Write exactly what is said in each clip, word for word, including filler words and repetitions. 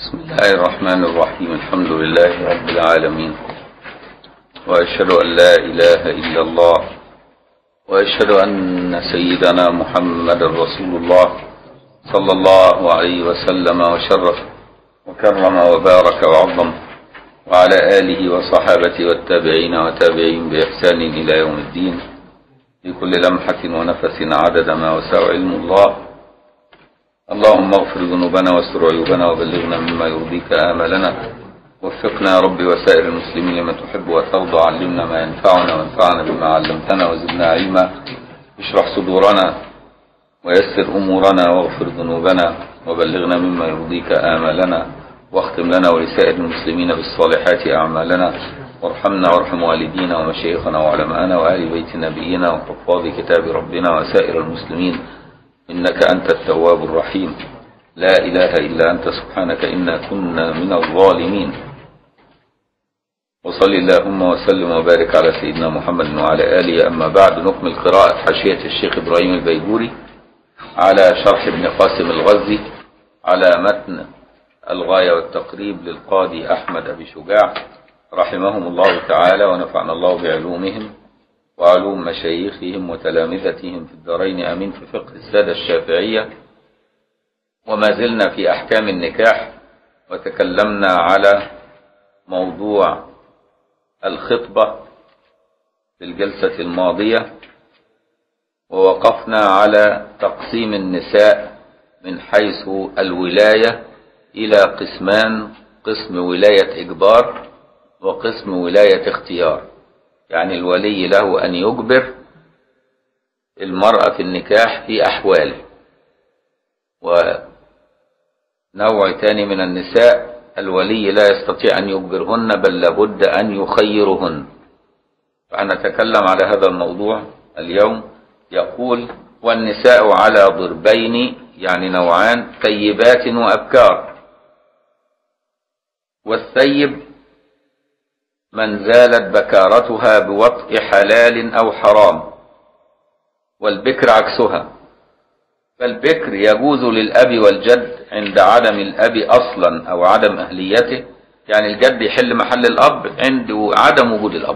بسم الله الرحمن الرحيم. الحمد لله رب العالمين، وأشهد أن لا إله إلا الله، وأشهد أن سيدنا محمد رسول الله صلى الله عليه وسلم وشرف وكرم وبارك وعظم، وعلى آله وصحابته والتابعين وتابعين بإحسان إلى يوم الدين، بكل لمحة ونفس عدد ما وسع علم الله. اللهم اغفر ذنوبنا واستر عيوبنا وبلغنا مما يرضيك آمالنا، وفقنا يا رب وسائر المسلمين لما تحب وترضى. علمنا ما ينفعنا وانفعنا بما علمتنا وزدنا علما. اشرح صدورنا ويسر أمورنا واغفر ذنوبنا وبلغنا مما يرضيك آمالنا، واختم لنا ولسائر المسلمين بالصالحات أعمالنا، وارحمنا وارحم والدينا ومشايخنا وعلماءنا وآل بيت نبينا وحفاظ كتاب ربنا وسائر المسلمين، إنك أنت التواب الرحيم. لا إله إلا أنت سبحانك إنا كنا من الظالمين. وصل اللهم وسلم وبارك على سيدنا محمد وعلى آله. أما بعد، نكمل قراءة حاشية الشيخ إبراهيم البيجوري على شرح ابن قاسم الغزي على متن الغاية والتقريب للقاضي أحمد أبي شجاع رحمهم الله تعالى، ونفعنا الله بعلومهم وعلوم مشايخهم وتلامذتهم في الدارين امين، في فقه السادة الشافعية. وما زلنا في احكام النكاح، وتكلمنا على موضوع الخطبة في الجلسة الماضية، ووقفنا على تقسيم النساء من حيث الولاية إلى قسمان: قسم ولاية إجبار وقسم ولاية اختيار. يعني الولي له أن يجبر المرأة في النكاح في أحواله. ونوع ثاني من النساء الولي لا يستطيع أن يجبرهن، بل لابد أن يخيرهن. فنتكلم على هذا الموضوع اليوم. يقول: والنساء على ضربين، يعني نوعان: ثيبات وأبكار. والثيب من زالت بكارتها بوطء حلال أو حرام، والبكر عكسها. فالبكر يجوز للأب والجد عند عدم الأب أصلا أو عدم أهليته، يعني الجد يحل محل الأب عند عدم وجود الأب.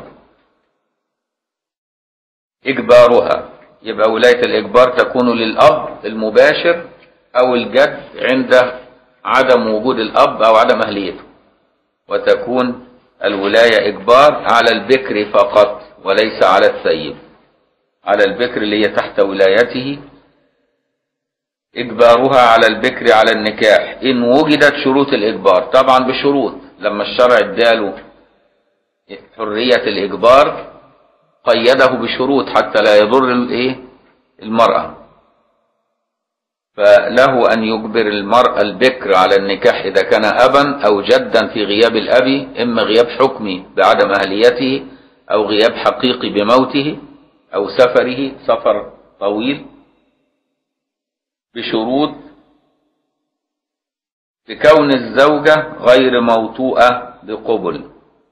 إجبارها، يبقى ولاية الإجبار تكون للأب المباشر أو الجد عند عدم وجود الأب أو عدم أهليته، وتكون الولاية إجبار على البكر فقط وليس على الثيب. على البكر اللي هي تحت ولايته إجبارها على البكر على النكاح إن وجدت شروط الإجبار، طبعا بشروط. لما الشرع اداله حرية الإجبار قيده بشروط حتى لا يضر الإيه المرأة. فله أن يجبر المرأة البكر على النكاح إذا كان أبا أو جدا في غياب الأب، إما غياب حكمي بعدم أهليته، أو غياب حقيقي بموته، أو سفره سفر طويل، بشروط: بكون الزوجة غير موطوءة بقبل،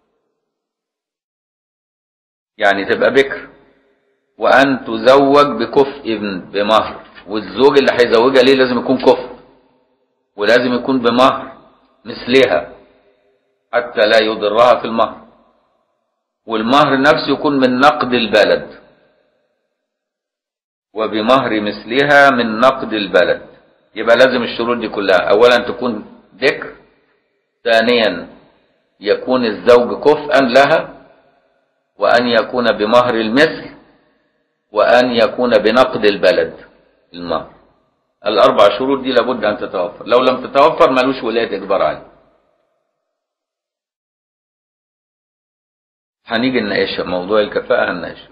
يعني تبقى بكر، وأن تزوج بكفء بمهر. والزوج اللي هيزوجها ليه لازم يكون كفء، ولازم يكون بمهر مثلها حتى لا يضرها في المهر. والمهر نفسه يكون من نقد البلد، وبمهر مثلها من نقد البلد. يبقى لازم الشروط دي كلها: اولا تكون ذكر، ثانيا يكون الزوج كفءا لها، وان يكون بمهر المثل، وان يكون بنقد البلد المهر. الاربع شروط دي لابد ان تتوفر. لو لم تتوفر ملوش ولاية اجبار عليه. هنيجي نناقشها، موضوع الكفاءة هنناقشه.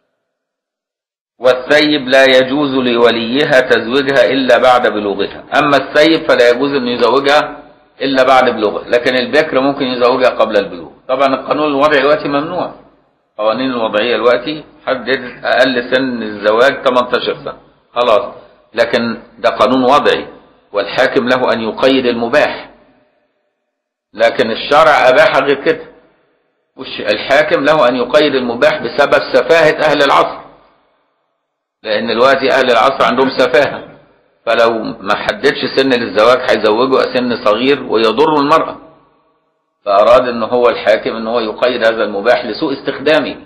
والثيب لا يجوز لوليها تزويجها الا بعد بلوغها. اما الثيب فلا يجوز ان يزوجها الا بعد بلوغها، لكن البكر ممكن يزوجها قبل البلوغ. طبعا القانون الوضعي دلوقتي ممنوع. قوانين الوضعية دلوقتي حدد اقل سن الزواج ثمانية عشر سنة خلاص، لكن ده قانون وضعي، والحاكم له ان يقيد المباح، لكن الشرع اباح غير كده. الحاكم له ان يقيد المباح بسبب سفاهة اهل العصر، لان دلوقتي اهل العصر عندهم سفاهة، فلو ما حددش سن للزواج هيزوجه سن صغير ويضر المرأة، فأراد ان هو الحاكم ان هو يقيد هذا المباح لسوء استخدامه.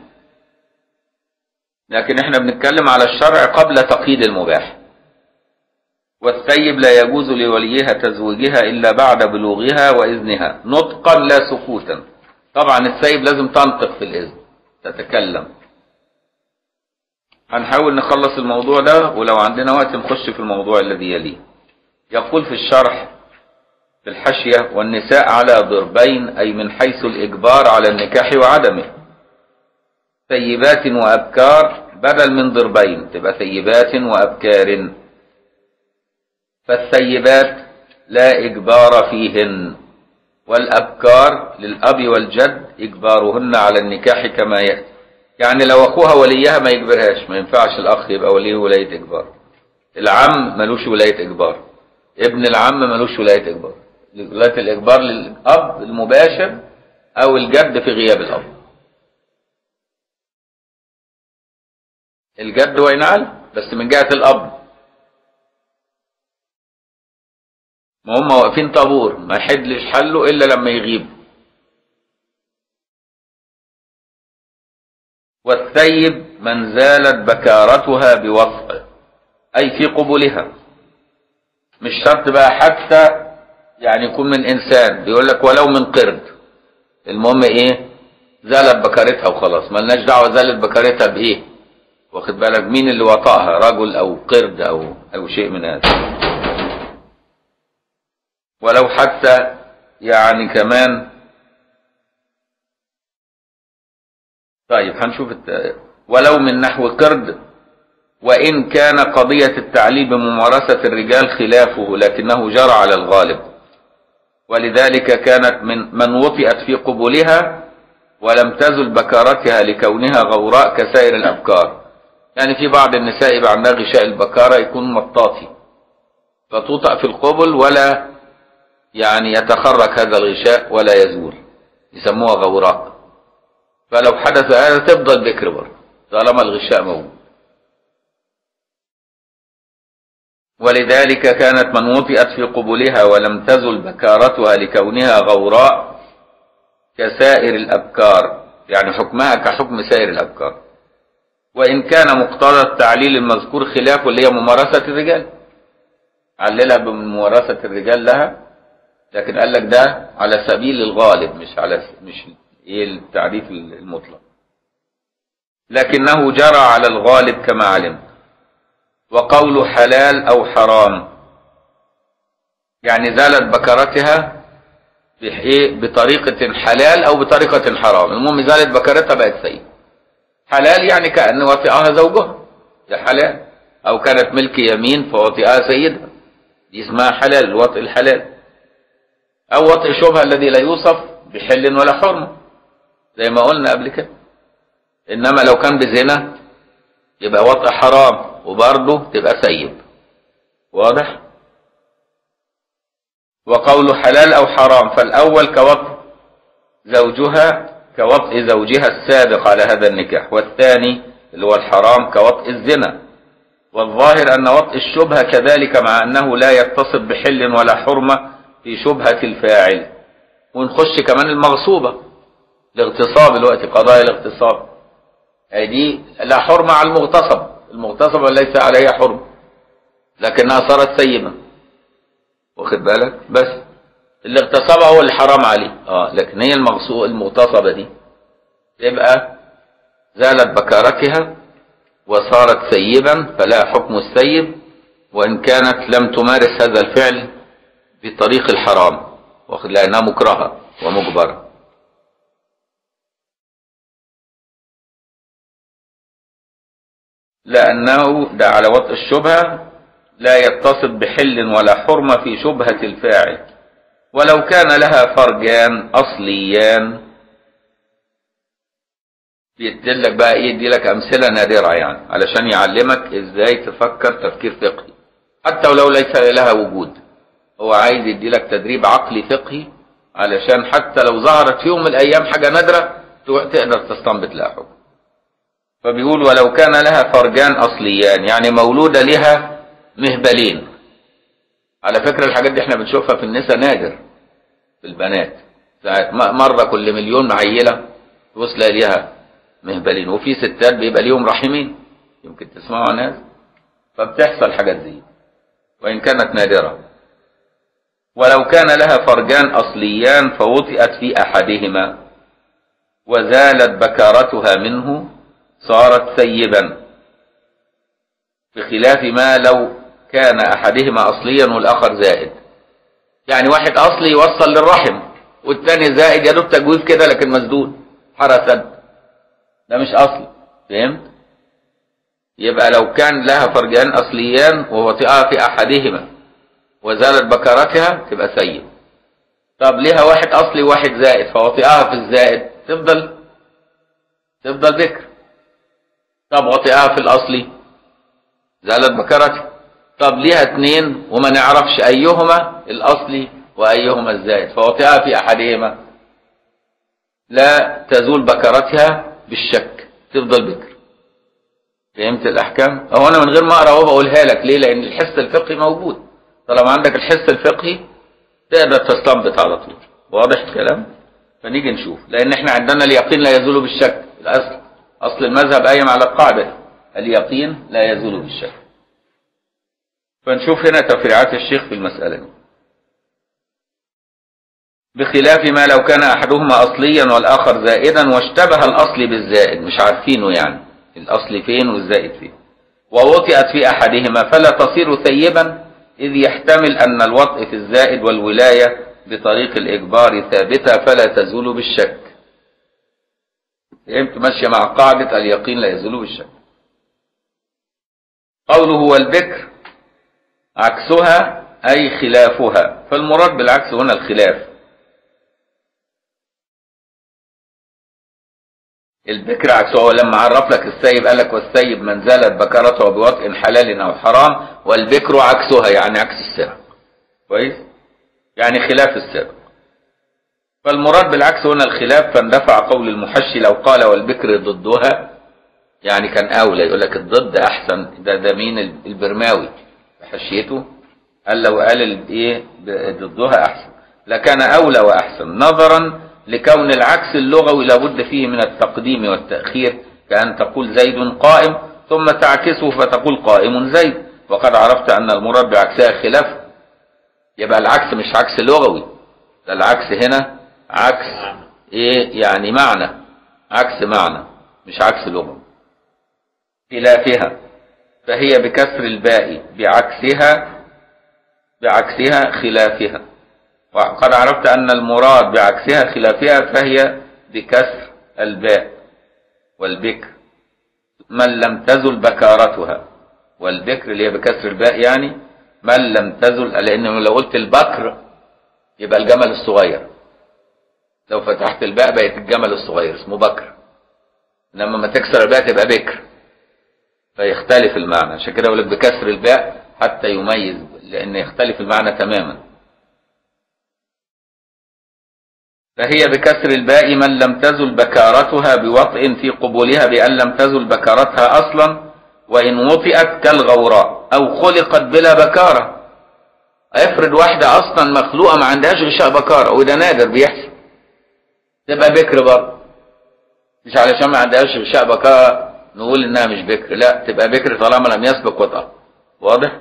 لكن احنا بنتكلم على الشرع قبل تقييد المباح. والثيب لا يجوز لوليها تزويجها إلا بعد بلوغها وإذنها نطقا لا سكوتا. طبعا الثيب لازم تنطق في الإذن، تتكلم. هنحاول نخلص الموضوع ده، ولو عندنا وقت نخش في الموضوع الذي يليه. يقول في الشرح في الحاشية: والنساء على ضربين، أي من حيث الإجبار على النكاح وعدمه. ثيبات وأبكار بدل من ضربين، تبقى ثيبات وأبكار. فالثيبات لا إجبار فيهن، والأبكار للأب والجد إجبارهن على النكاح كما يأتي. يعني لو أخوها وليها ما يجبرهاش، ما ينفعش الأخ يبقى وليه ولاية إجبار. العم ملوش ولاية إجبار، ابن العم ملوش ولاية إجبار. ولاية الإجبار للأب المباشر أو الجد في غياب الأب. الجد وإن علم، بس من جهة الأب. ما هم واقفين طابور، ما يحدش حله إلا لما يغيب. والثيب من زالت بكارتها بوطء، أي في قبولها. مش شرط بقى حتى يعني يكون من إنسان، بيقول لك ولو من قرد. المهم إيه؟ زالت بكارتها وخلاص، ملناش دعوة زالت بكارتها بإيه. واخد بالك؟ مين اللي وطأها، رجل أو قرد أو أو شيء من هذا. ولو حتى يعني كمان. طيب هنشوف الت... ولو من نحو قرد، وإن كان قضية التعليل بممارسة الرجال خلافه لكنه جرى على الغالب، ولذلك كانت من من وطئت في قبولها ولم تزل بكارتها لكونها غوراء كسائر الأبكار. يعني في بعض النساء يبقى عندها غشاء البكارة يكون مطاطي، فتوطأ في القبل ولا يعني يتخرج هذا الغشاء ولا يزول، يسموها غوراء. فلو حدث هذا تفضل بكر برضه طالما الغشاء موجود. ولذلك كانت من وطئت في قبولها ولم تزل بكارتها لكونها غوراء كسائر الأبكار، يعني حكمها كحكم سائر الأبكار. وإن كان مقتضى التعليل المذكور خلافه اللي هي ممارسة الرجال، عللها بممارسة الرجال لها، لكن قال لك ده على سبيل الغالب، مش على مش ايه التعريف المطلق، لكنه جرى على الغالب كما علم. وقول حلال أو حرام، يعني زالت بكرتها بطريقة حلال أو بطريقة حرام، المهم زالت بكرتها بقت سيد. حلال يعني كأن وطئها زوجها، ده حلال. أو كانت ملك يمين فوطئها سيدها، دي اسمها حلال، الوطئ الحلال. أو وطئ شبهة الذي لا يوصف بحل ولا حرمة زي ما قلنا قبل كده. إنما لو كان بزنا يبقى وطئ حرام وبرضه تبقى سيب. واضح؟ وقول حلال أو حرام، فالأول كوطئ زوجها كوطئ زوجها السابق على هذا النكاح، والثاني اللي هو الحرام كوطئ الزنا. والظاهر أن وطئ الشبهة كذلك، مع أنه لا يتصف بحل ولا حرمة في شبهة الفاعل. ونخش كمان المغصوبة، الاغتصاب، الوقت قضايا الاغتصاب دي لا حرمة على المغتصب، المغتصب ليس عليها حرمة لكنها صارت سيبة. واخد بالك؟ بس اللي اغتصبها هو اللي حرام عليه، اه لكن هي المغصوبة المغتصبة دي تبقى زالت بكارتها وصارت سيبا، فلا حكم السيب وإن كانت لم تمارس هذا الفعل بطريق الحرام، واخد لأنها مكرهة ومجبرة. لأنه ده على وطئ الشبهة لا يتصف بحل ولا حرمة في شبهة الفاعل. ولو كان لها فرجان أصليان، بيدلك بقى ايه، يديلك أمثلة نادرة يعني علشان يعلمك ازاي تفكر تفكير فقهي حتى ولو ليس لها وجود. هو عايز يديلك تدريب عقلي فقهي علشان حتى لو ظهرت في يوم من الأيام حاجة نادرة تقدر تستنبط لها حكم. فبيقول ولو كان لها فرجان أصليان، يعني مولودة لها مهبلين، على فكرة الحاجات دي احنا بنشوفها في النساء نادر، في البنات ساعات مرة كل مليون عيلة توصل ليها مهبلين، وفي ستات بيبقى ليهم رحمين، يمكن تسمعوا عن هذا. فبتحصل حاجات دي وإن كانت نادرة. ولو كان لها فرجان أصليان فوطئت في أحدهما وزالت بكارتها منه صارت ثيبا، بخلاف ما لو كان أحدهما أصليا والآخر زائد. يعني واحد أصلي يوصل للرحم والتاني زائد يا دوب تجويف كده لكن مسدود حرسد، ده مش أصل. فهمت؟ يبقى لو كان لها فرجان أصليان ووطئها في أحدهما وزالت بكارتها تبقى ثيب. طب ليها واحد أصلي وواحد زائد فوطئها في الزائد تفضل تفضل بكر. طب وطئها في الأصلي زالت بكارتها. طب ليها اتنين وما نعرفش أيهما الأصلي وأيهما الزائد فوطئها في أحدهما، لا تزول بكارتها بالشك، تفضل بكر. فهمت الأحكام؟ أو أنا من غير ما أقرأ أهو بقولها لك ليه؟ لأن الحس الفقهي موجود. طالما عندك الحس الفقهي تقدر تستنبط على طول. واضح الكلام؟ فنيجي نشوف، لأن إحنا عندنا اليقين لا يزول بالشك. الأصل أصل المذهب قايم على القاعدة اليقين لا يزول بالشك. فنشوف هنا تفريعات الشيخ في المسألة دي. بخلاف ما لو كان أحدهما أصليا والآخر زائدا واشتبه الأصل بالزائد، مش عارفينه يعني الأصل فين والزائد فين، ووطئت في أحدهما فلا تصير ثيبا، إذ يحتمل أن الوطء في الزائد والولاية بطريق الإجبار ثابتة فلا تزول بالشك. فهمت؟ ماشية مع قاعدة اليقين لا يزول بالشك. قوله هو البكر عكسها أي خلافها، فالمراد بالعكس هنا الخلاف. البكر عكسه، لما عرف لك السيب قال لك والسيب من زالت بكرته بوطء حلال أو حرام، والبكر عكسها يعني عكس السابق. كويس؟ يعني خلاف السابق. فالمراد بالعكس هنا الخلاف، فاندفع قول المحشي لو قال والبكر ضدها، يعني كان أولى يقول لك الضد أحسن. ده ده مين؟ البرماوي بحشيته قال لو قال الايه ضدها أحسن لكان أولى وأحسن، نظرا لكون العكس اللغوي لابد فيه من التقديم والتأخير، كأن تقول زيد قائم ثم تعكسه فتقول قائم زيد، وقد عرفت أن المراد بعكسها خلاف. يبقى العكس مش عكس لغوي، ده العكس هنا عكس ايه يعني معنى، عكس معنى مش عكس لغوي. خلافها فهي بكسر الباء بعكسها بعكسها خلافها، وقد عرفت أن المراد بعكسها خلافها فهي بكسر الباء والبكر من لم تزل بكارتها، والبكر اللي هي بكسر الباء يعني من لم تزل، لأنه لو قلت البكر يبقى الجمل الصغير، لو فتحت الباء بقت الجمل الصغير اسمه بكر، لما ما تكسر الباء تبقى بكر، فيختلف المعنى. عشان كده أقول لك بكسر الباء حتى يميز، لأن يختلف المعنى تماما. فهي بكسر الباء من لم تزل بكارتها بوطء في قبولها بأن لم تزل بكارتها أصلا، وإن وطئت كالغوراء أو خلقت بلا بكارة. افرض واحدة أصلا مخلوقة ما عندهاش غشاء بكارة، وده نادر بيحصل، تبقى بكر برضه، مش علشان ما عندهاش غشاء بكارة نقول إنها مش بكر، لا تبقى بكر طالما لم يسبق وطأ. واضح؟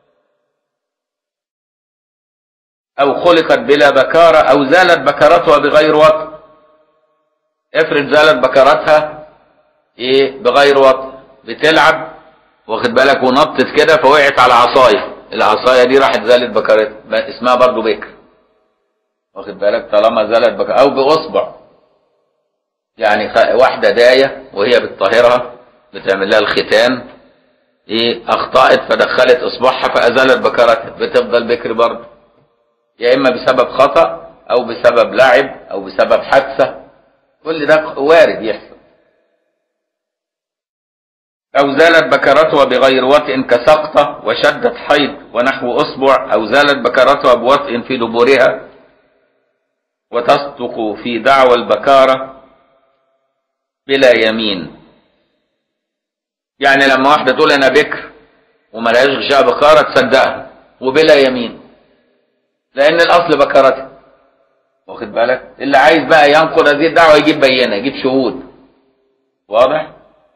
أو خلقت بلا بكارة أو زالت بكارتها بغير وطء. افرض زالت بكارتها إيه بغير وطء، بتلعب واخد بالك ونطت كده فوقعت على عصاية، العصاية دي راحت زالت بكارتها، اسمها برضو بكر، واخد بالك طالما زالت بكارتها. أو بأصبع، يعني واحدة داية وهي بتطهرها بتعمل لها الختان إيه أخطأت فدخلت إصبعها فأزالت بكارتها، بتفضل بكر برضو، يا إما بسبب خطأ أو بسبب لعب أو بسبب حادثة، كل ده وارد يحصل. أو زالت بكارتها بغير وطء كسقطة وشدت حيض ونحو أصبع، أو زالت بكارتها بوطء في دبرها وتصدق في دعوى البكارة بلا يمين. يعني لما واحدة تقول أنا بكر وما لهاش غشاء بكارة تصدقها وبلا يمين، لأن الأصل بكرته. واخد بالك؟ اللي عايز بقى ينقض هذه الدعوة يجيب بينة، يجيب شهود. واضح؟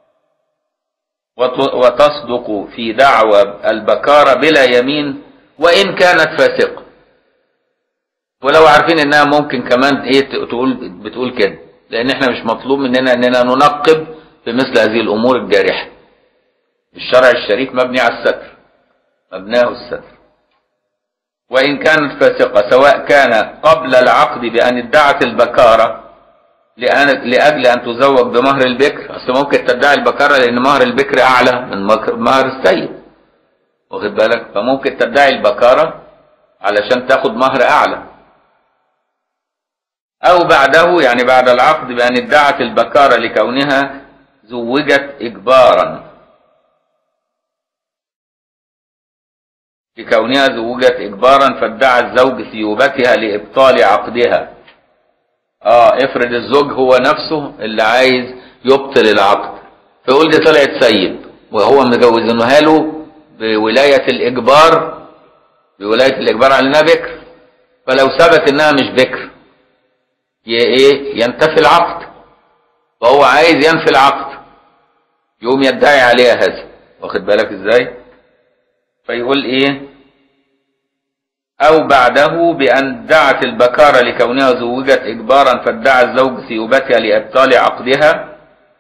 وتصدق في دعوى البكارة بلا يمين وإن كانت فاسقة. ولو عارفين إنها ممكن كمان إيه تقول بتقول كده، لأن إحنا مش مطلوب مننا إننا ننقب في مثل هذه الأمور الجارحة. الشرع الشريف مبني على الستر، مبناه الستر. وإن كانت فاسقة، سواء كان قبل العقد بأن ادعت البكارة لأجل أن تزوج بمهر البكر. أصل ممكن تدعي البكارة لأن مهر البكر أعلى من مهر السيد. واخد بالك؟ فممكن تدعي البكارة علشان تاخد مهر أعلى. أو بعده، يعني بعد العقد بأن ادعت البكارة لكونها زوجت إجبارا، لكونها زوجت إجبارا فادعى الزوج ثيوبتها لإبطال عقدها. اه افرض الزوج هو نفسه اللي عايز يبطل العقد، فيقول دي طلعت سيد وهو مجوزينها له بولاية الإجبار، بولاية الإجبار على إنها بكر. فلو ثبت إنها مش بكر ايه ينتفي العقد، وهو عايز ينفي العقد، يقوم يدعي عليها هذا. واخد بالك ازاي؟ فيقول ايه؟ او بعده بان ادعت البكارة لكونها زوجت اجبارا فادعى الزوج ثيوبتها لابطال عقدها.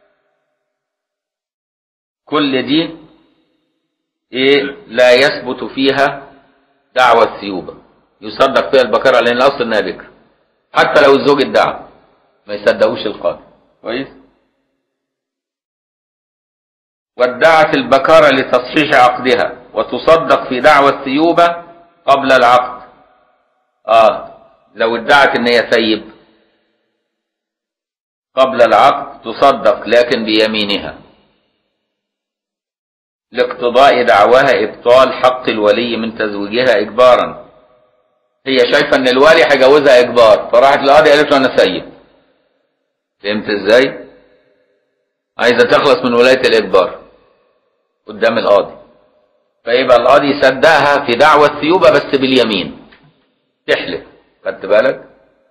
كل دي ايه لا يثبت فيها دعوى الثيوبة، يصدق فيها البكارة لان الاصل انها بكر، حتى لو الزوج ادعى ما يصدقوش القاضي. كويس؟ وادعت البكارة لتصحيح عقدها وتصدق في دعوى الثيوبة قبل العقد. اه لو ادعت ان هي ثيب قبل العقد تصدق لكن بيمينها لاقتضاء دعواها ابطال حق الولي من تزويجها اجبارا. هي شايفه ان الولي هيجوزها اجبار، فراحت للقاضي قالت له انا ثيب. فهمت ازاي؟ عايزه تخلص من ولايه الاجبار قدام القاضي، فيبقى القاضي يصدقها في دعوى الثيوبه بس باليمين، تحلف. خدت بالك؟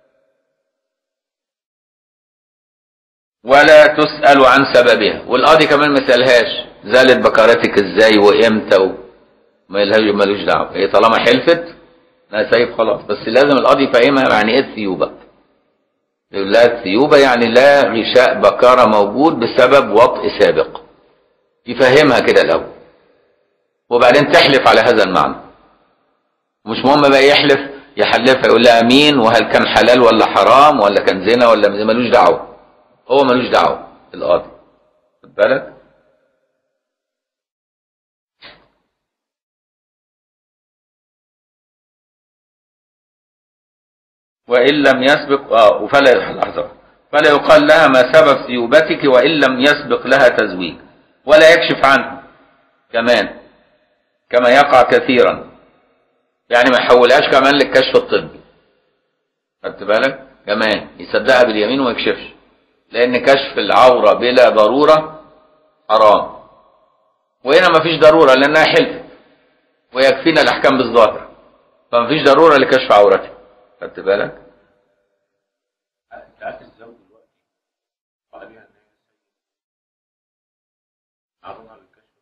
ولا تسأل عن سببها، والقاضي كمان ما سألهاش زالت بكارتك ازاي وامتى و... ملوش دعوه. هي طالما حلفت لا سيب خلاص، بس لازم القاضي يفهمها يعني ايه الثيوبه. يقول لها الثيوبه يعني لا غشاء بكاره موجود بسبب وطء سابق، يفهمها كده الاول وبعدين تحلف على هذا المعنى. مش مهم بقى يحلف يحلفها يقول لها امين وهل كان حلال ولا حرام ولا كان زنا ولا ملوش دعوه، هو ملوش دعوه القاضي. خد بالك؟ وإن لم يسبق آه فلا لحظة فلا يقال لها ما سبب ثيوبتك وإن لم يسبق لها تزويج، ولا يكشف عنها كمان كما يقع كثيرا، يعني ما يحولهاش كمان للكشف الطبي. خدت بالك؟ كمان يصدقها باليمين وما يكشفش، لأن كشف العورة بلا ضرورة حرام، وهنا ما فيش ضرورة لأنها حلف ويكفينا الأحكام بالظاهر، فما فيش ضرورة لكشف عورتها. خدت بالك؟ انت الزوج دلوقتي قال بيها ان هي عرضها للكشف،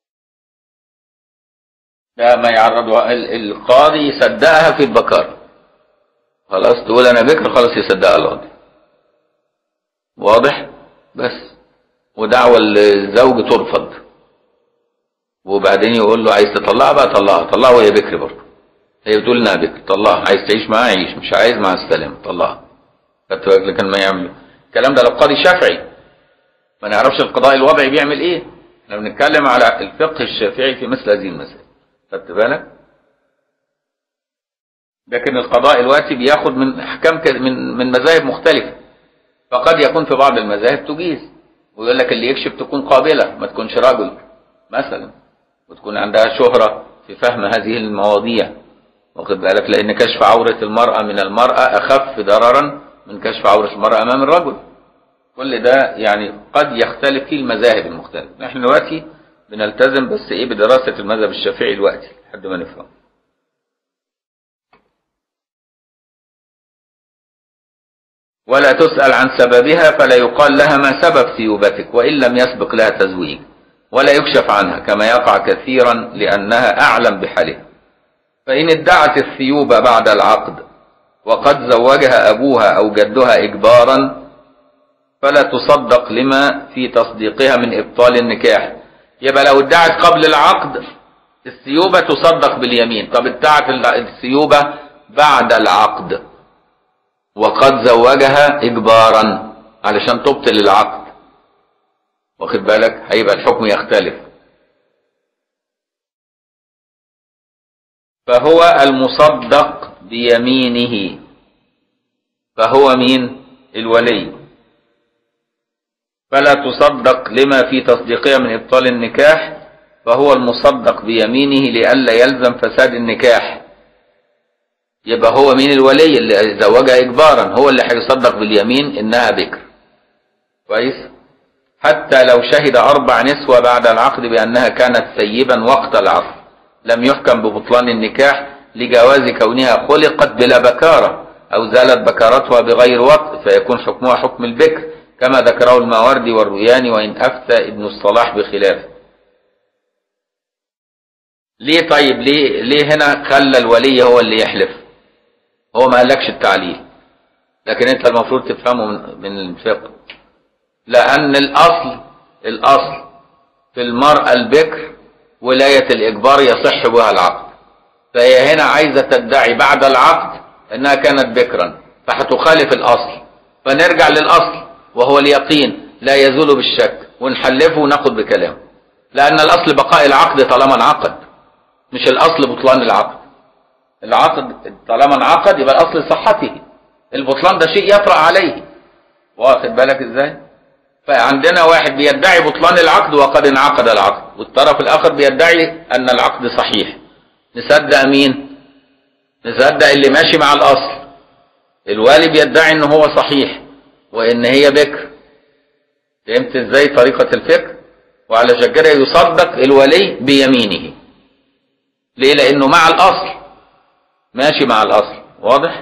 لا ما يعرضها القاضي، يصدقها في البكار. خلاص تقول انا بكر، خلاص يصدقها القاضي. واضح؟ بس ودعوى الزوج ترفض، وبعدين يقول له عايز تطلعها بقى طلعها، طلعها وهي بكر برضه. هي بتقول انها بكر، طلعها. عايز تعيش معاها عيش، مش عايز مع السلامه طلعها. خدت بالك؟ لكن ما يعمل الكلام ده لو قاضي شافعي، ما نعرفش القضاء الوضعي بيعمل ايه. احنا بنتكلم على الفقه الشافعي في مثل هذه المسائل. خدت بالك؟ لكن القضاء الوقتي بياخد من احكام من من مذاهب مختلفه، فقد يكون في بعض المذاهب تجيز ويقول لك اللي يكشف تكون قابله، ما تكونش رجل مثلا، وتكون عندها شهره في فهم هذه المواضيع. واخد بالك؟ لان كشف عوره المراه من المراه اخف ضررا من كشف عوره المراه امام الرجل. كل ده يعني قد يختلف فيه المذاهب المختلفه. نحن دلوقتي بنلتزم بس ايه بدراسه المذهب الشافعي دلوقتي لحد ما نفهم. ولا تسأل عن سببها، فلا يقال لها ما سبب ثيوبتك وإن لم يسبق لها تزويج، ولا يكشف عنها كما يقع كثيرا لأنها أعلم بحالها. فإن ادعت الثيوبة بعد العقد وقد زوجها أبوها أو جدها إجبارا فلا تصدق لما في تصديقها من إبطال النكاح. يبقى لو ادعت قبل العقد الثيوبة تصدق باليمين. طب ادعت الثيوبة بعد العقد وقد زوجها إجبارا علشان تبطل العقد، واخد بالك، هيبقى الحكم يختلف. فهو المصدق بيمينه، فهو مين؟ الولي. فلا تصدق لما في تصديقها من إبطال النكاح، فهو المصدق بيمينه لئلا يلزم فساد النكاح. يبقى هو مين؟ الولي اللي زوجها إجبارا، هو اللي هيصدق باليمين إنها بكر. كويس؟ حتى لو شهد أربع نسوة بعد العقد بأنها كانت ثيبا وقت العقد لم يحكم ببطلان النكاح لجواز كونها خلقت بلا بكارة أو زالت بكارتها بغير وطء، فيكون حكمها حكم البكر كما ذكره الماوردي والروياني، وإن أفتى ابن الصلاح بخلافه. ليه طيب؟ ليه ليه هنا خلى الولي هو اللي يحلف؟ هو ما قالكش التعليل، لكن انت المفروض تفهمه من, من الفقه. لأن الأصل الأصل في المرأة البكر ولاية الإجبار يصح بها العقد، فهي هنا عايزة تدعي بعد العقد أنها كانت بكرا، فهتخالف الأصل. فنرجع للأصل وهو اليقين لا يزول بالشك، ونحلفه وناخد بكلامه، لأن الأصل بقاء العقد طالما انعقد، مش الأصل بطلان العقد. العقد طالما انعقد يبقى الأصل صحته، البطلان ده شيء يطرأ عليه، واخد بالك ازاي؟ فعندنا واحد بيدعي بطلان العقد وقد انعقد العقد، والطرف الآخر بيدعي أن العقد صحيح. نصدق مين؟ نصدق اللي ماشي مع الأصل. الوالي بيدعي ان هو صحيح وان هي بكر. فهمت ازاي طريقة الفكر؟ وعلى كده يصدق الولي بيمينه. ليه؟ لانه مع الاصل، ماشي مع الاصل. واضح؟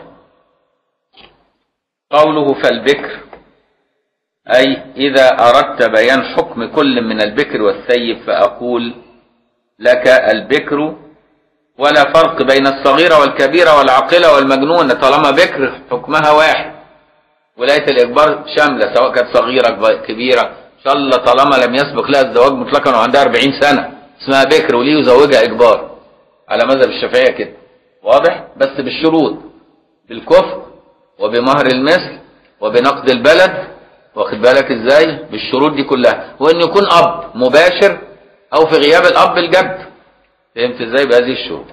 قوله فالبكر اي اذا اردت بيان حكم كل من البكر والثيب فاقول لك البكر ولا فرق بين الصغيرة والكبيرة والعاقلة والمجنونة، طالما بكر حكمها واحد. ولاية الإجبار شاملة سواء كانت صغيرة كبيرة، إن شاء الله طالما لم يسبق لها الزواج مطلقا وعندها أربعين سنة اسمها بكر، وليه يزوجها إجبار على مذهب الشافعية كده. واضح؟ بس بالشروط، بالكفء وبمهر المثل وبنقد البلد، واخد بالك ازاي؟ بالشروط دي كلها، وإن يكون أب مباشر أو في غياب الأب الجد. فهمت ازاي؟ بهذه الشروط.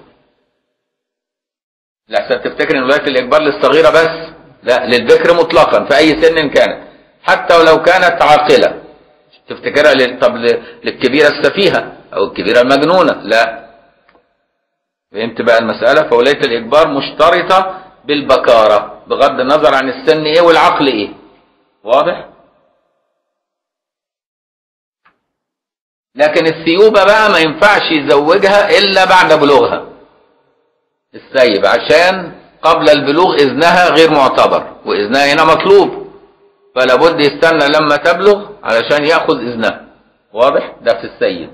لحسن تفتكر ان ولاية الإجبار للصغيرة بس، لا، للبكر مطلقا في أي سن كانت، حتى ولو كانت عاقلة. تفتكرها لل... طب للكبيرة السفيهة أو الكبيرة المجنونة، لا. فهمت بقى المسألة؟ فولاية الإجبار مشترطة بالبكارة بغض النظر عن السن إيه والعقل إيه. واضح؟ لكن الثيوبة بقى ما ينفعش يزوجها إلا بعد بلوغها الثيب، عشان قبل البلوغ إذنها غير معتبر، وإذنها هنا مطلوب، فلا بد يستنى لما تبلغ علشان يأخذ إذنها. واضح؟ ده في الثيب.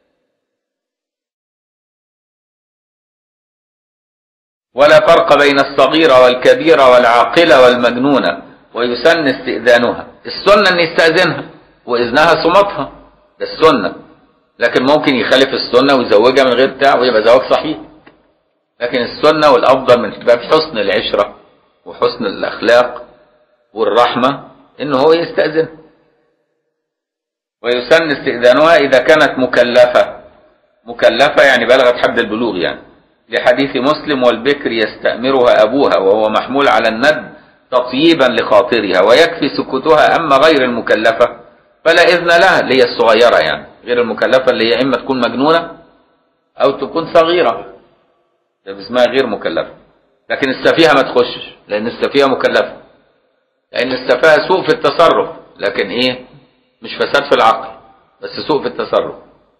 ولا فرق بين الصغيرة والكبيرة والعاقلة والمجنونة، ويسن استئذانها. السنة أن يستأذنها وإذنها صمتها، ده السنة. لكن ممكن يخالف السنة ويزوجها من غير بتاع ويبقى زواج صحيح. لكن السنة والأفضل من باب حسن العشرة وحسن الأخلاق والرحمة إنه هو يستأذن. ويسن استئذانها إذا كانت مكلفة. مكلفة يعني بلغت حد البلوغ يعني، لحديث مسلم والبكر يستأمرها أبوها وهو محمول على الند تطييبا لخاطرها، ويكفي سكوتها. أما غير المكلفة فلا إذن لها، اللي هي الصغيرة يعني، غير المكلفة اللي هي إما تكون مجنونة أو تكون صغيرة، ده اسمها غير مكلفة. لكن السفيهة ما تخشش، لأن السفيهة مكلفة، لأن السفاهة سوء في التصرف، لكن إيه؟ مش فساد في العقل، بس سوء في التصرف.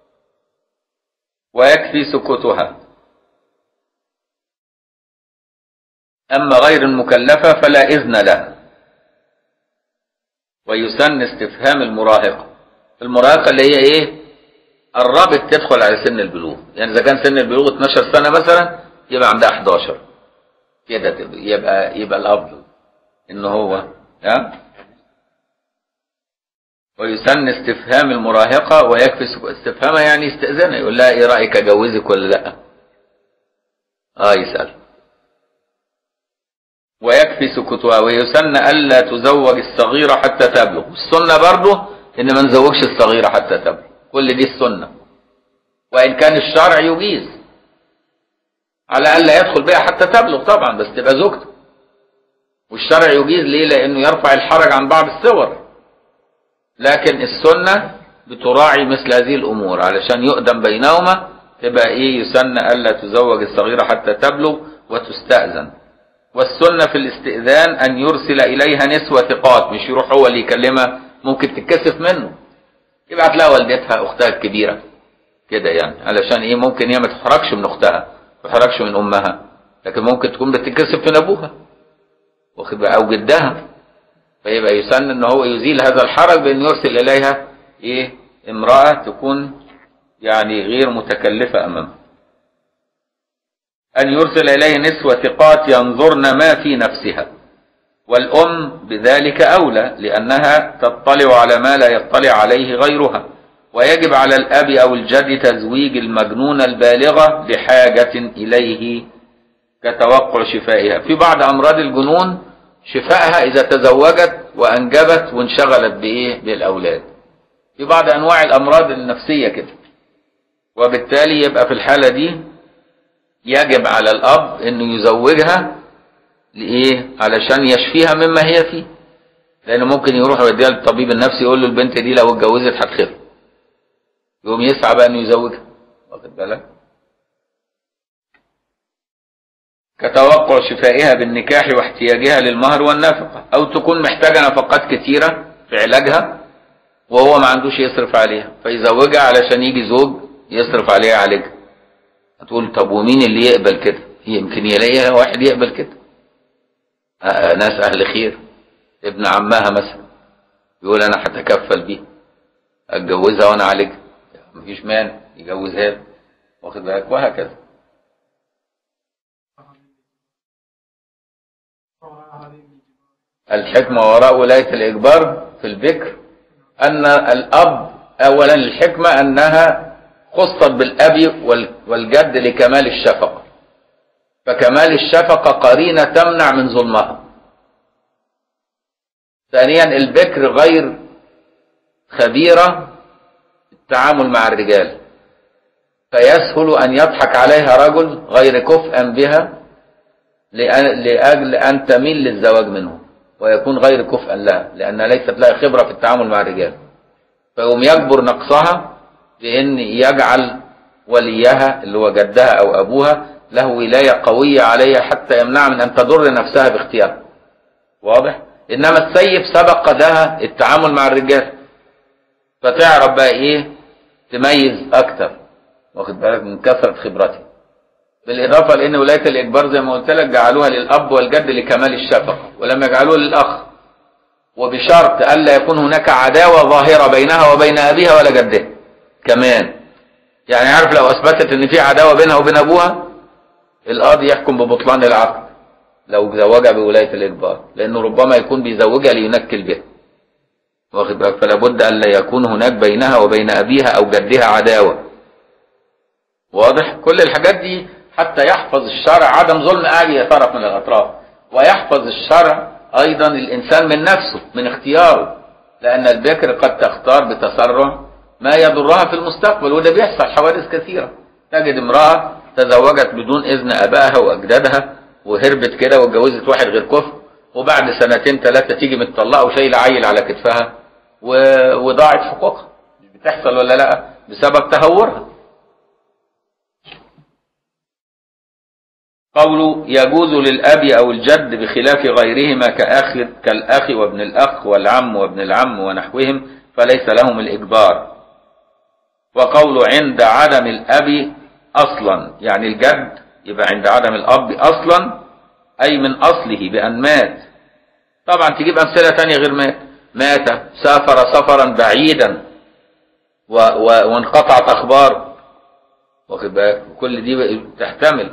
ويكفي سكوتها. أما غير المكلفة فلا إذن لها. ويسن استفهام المراهقة. المراهقة اللي هي ايه؟ قربت تدخل على سن البلوغ، يعني اذا كان سن البلوغ اتناشر سنة مثلا يبقى عندها حداشر كده، يبقى يبقى الافضل ان هو ها. ويسن استفهام المراهقة، ويكفي استفهامها يعني يستأذنها، يقول لها ايه رأيك اجوزك ولا لا؟ اه يسأل. ويكفي سكوتها. ويسن ألا تزوج الصغيرة حتى تبلغ. السنة برضه ان ما نزوجش الصغيرة حتى تبلغ، كل دي السنة، وإن كان الشرع يجيز على ألا يدخل بها حتى تبلغ طبعا، بس تبقى زوجته. والشرع يجيز ليه؟ لأنه يرفع الحرج عن بعض الصور، لكن السنة بتراعي مثل هذه الأمور علشان يؤدم بينهما. تبقى إيه؟ يسن ألا تزوج الصغيرة حتى تبلغ وتستأذن. والسنة في الاستئذان أن يرسل إليها نسوة ثقات، مش يروح هو اللي يكلمها، ممكن تتكسف منه، يبعت لها والدتها أختها الكبيرة كده يعني، علشان إيه؟ ممكن هي ما تحرجش من أختها، ما تحرجش من أمها، لكن ممكن تكون بتتكسف من أبوها واخد بقى أو جدها، فيبقى يسن إن هو يزيل هذا الحرج بأن يرسل إليها إيه؟ امرأة تكون يعني غير متكلفة أمامها. أن يرسل إليه نسوة ثقات ينظرن ما في نفسها، والأم بذلك أولى لأنها تطلع على ما لا يطلع عليه غيرها. ويجب على الأب أو الجد تزويج المجنون البالغة لحاجة إليه كتوقع شفائها. في بعض أمراض الجنون شفائها إذا تزوجت وأنجبت وانشغلت بإيه؟ بالأولاد. في بعض أنواع الأمراض النفسية كده، وبالتالي يبقى في الحالة دي يجب على الأب إنه يزوجها لإيه؟ علشان يشفيها مما هي فيه، لأنه ممكن يروح يوديها للطبيب النفسي يقول له البنت دي لو اتجوزت هتخف، يقوم يسعى بقى إنه يزوجها، واخد بالك؟ كتوقع شفائها بالنكاح واحتياجها للمهر والنفقة، أو تكون محتاجة نفقات كتيرة في علاجها وهو ما عندوش يصرف عليها، فيزوجها علشان يجي زوج يصرف عليها علاجها. هتقول طب ومين اللي يقبل كده؟ يمكن يلاقيها واحد يقبل كده، آه ناس أهل خير، ابن عمها مثلا يقول أنا هتكفل بيها أتجوزها وأنا عالجها، مفيش مانع يجوزها له، واخد بالك؟ وهكذا. الحكمة وراء ولاية الإجبار في البكر أن الأب أولا الحكمة أنها خصت بالأب والجد لكمال الشفقة، فكمال الشفقة قرينة تمنع من ظلمها. ثانيا البكر غير خبيرة التعامل مع الرجال، فيسهل أن يضحك عليها رجل غير كفءا بها لأجل أن تميل للزواج منه، ويكون غير كفءا لها لأنها ليست لها خبرة في التعامل مع الرجال، فيقوم يجبر نقصها بأن يجعل وليها اللي هو جدها أو أبوها له ولاية قوية عليها حتى يمنع من أن تضر نفسها باختيارها. واضح؟ إنما السيب سبق لها التعامل مع الرجال، فتعرف بقى إيه؟ تميز أكتر، واخد بالك؟ من كثرة خبرتها. بالإضافة لأن ولاية الإجبار زي ما قلت لك جعلوها للأب والجد لكمال الشفقة، ولم يجعلوها للأخ، وبشرط ألا يكون هناك عداوة ظاهرة بينها وبين أبيها ولا جدها كمان. يعني عارف لو أثبتت إن في عداوة بينها وبين أبوها، القاضي يحكم ببطلان العقد لو زوجها بولاية الإجبار، لأنه ربما يكون بيزوجها لينكل بها، واخد بالك؟ فلا بد ألا يكون هناك بينها وبين أبيها أو جدها عداوة. واضح؟ كل الحاجات دي حتى يحفظ الشرع عدم ظلم أي طرف من الأطراف، ويحفظ الشرع أيضا الإنسان من نفسه من اختياره، لأن البكر قد تختار بتسرع ما يضرها في المستقبل، وده بيحصل حوادث كثيرة. تجد امرأة تزوجت بدون إذن أبائها وأجدادها وهربت كده واتجوزت واحد غير كفء، وبعد سنتين ثلاثة تيجي متطلقة وشايلة عيل على كتفها وضاعت حقوقها. بتحصل ولا لا؟ بسبب تهورها. قوله يجوز للأب أو الجد بخلاف غيرهما كأخ كالأخ وابن الأخ والعم وابن العم ونحوهم فليس لهم الإجبار. وقوله عند عدم الأب أصلا، يعني الجد يبقى عند عدم الأب أصلا أي من أصله بأن مات. طبعا تجيب أمثلة تانية غير مات. مات، سافر سفرا بعيدا و و وانقطعت اخباره، واخد بالك؟ كل دي تحتمل.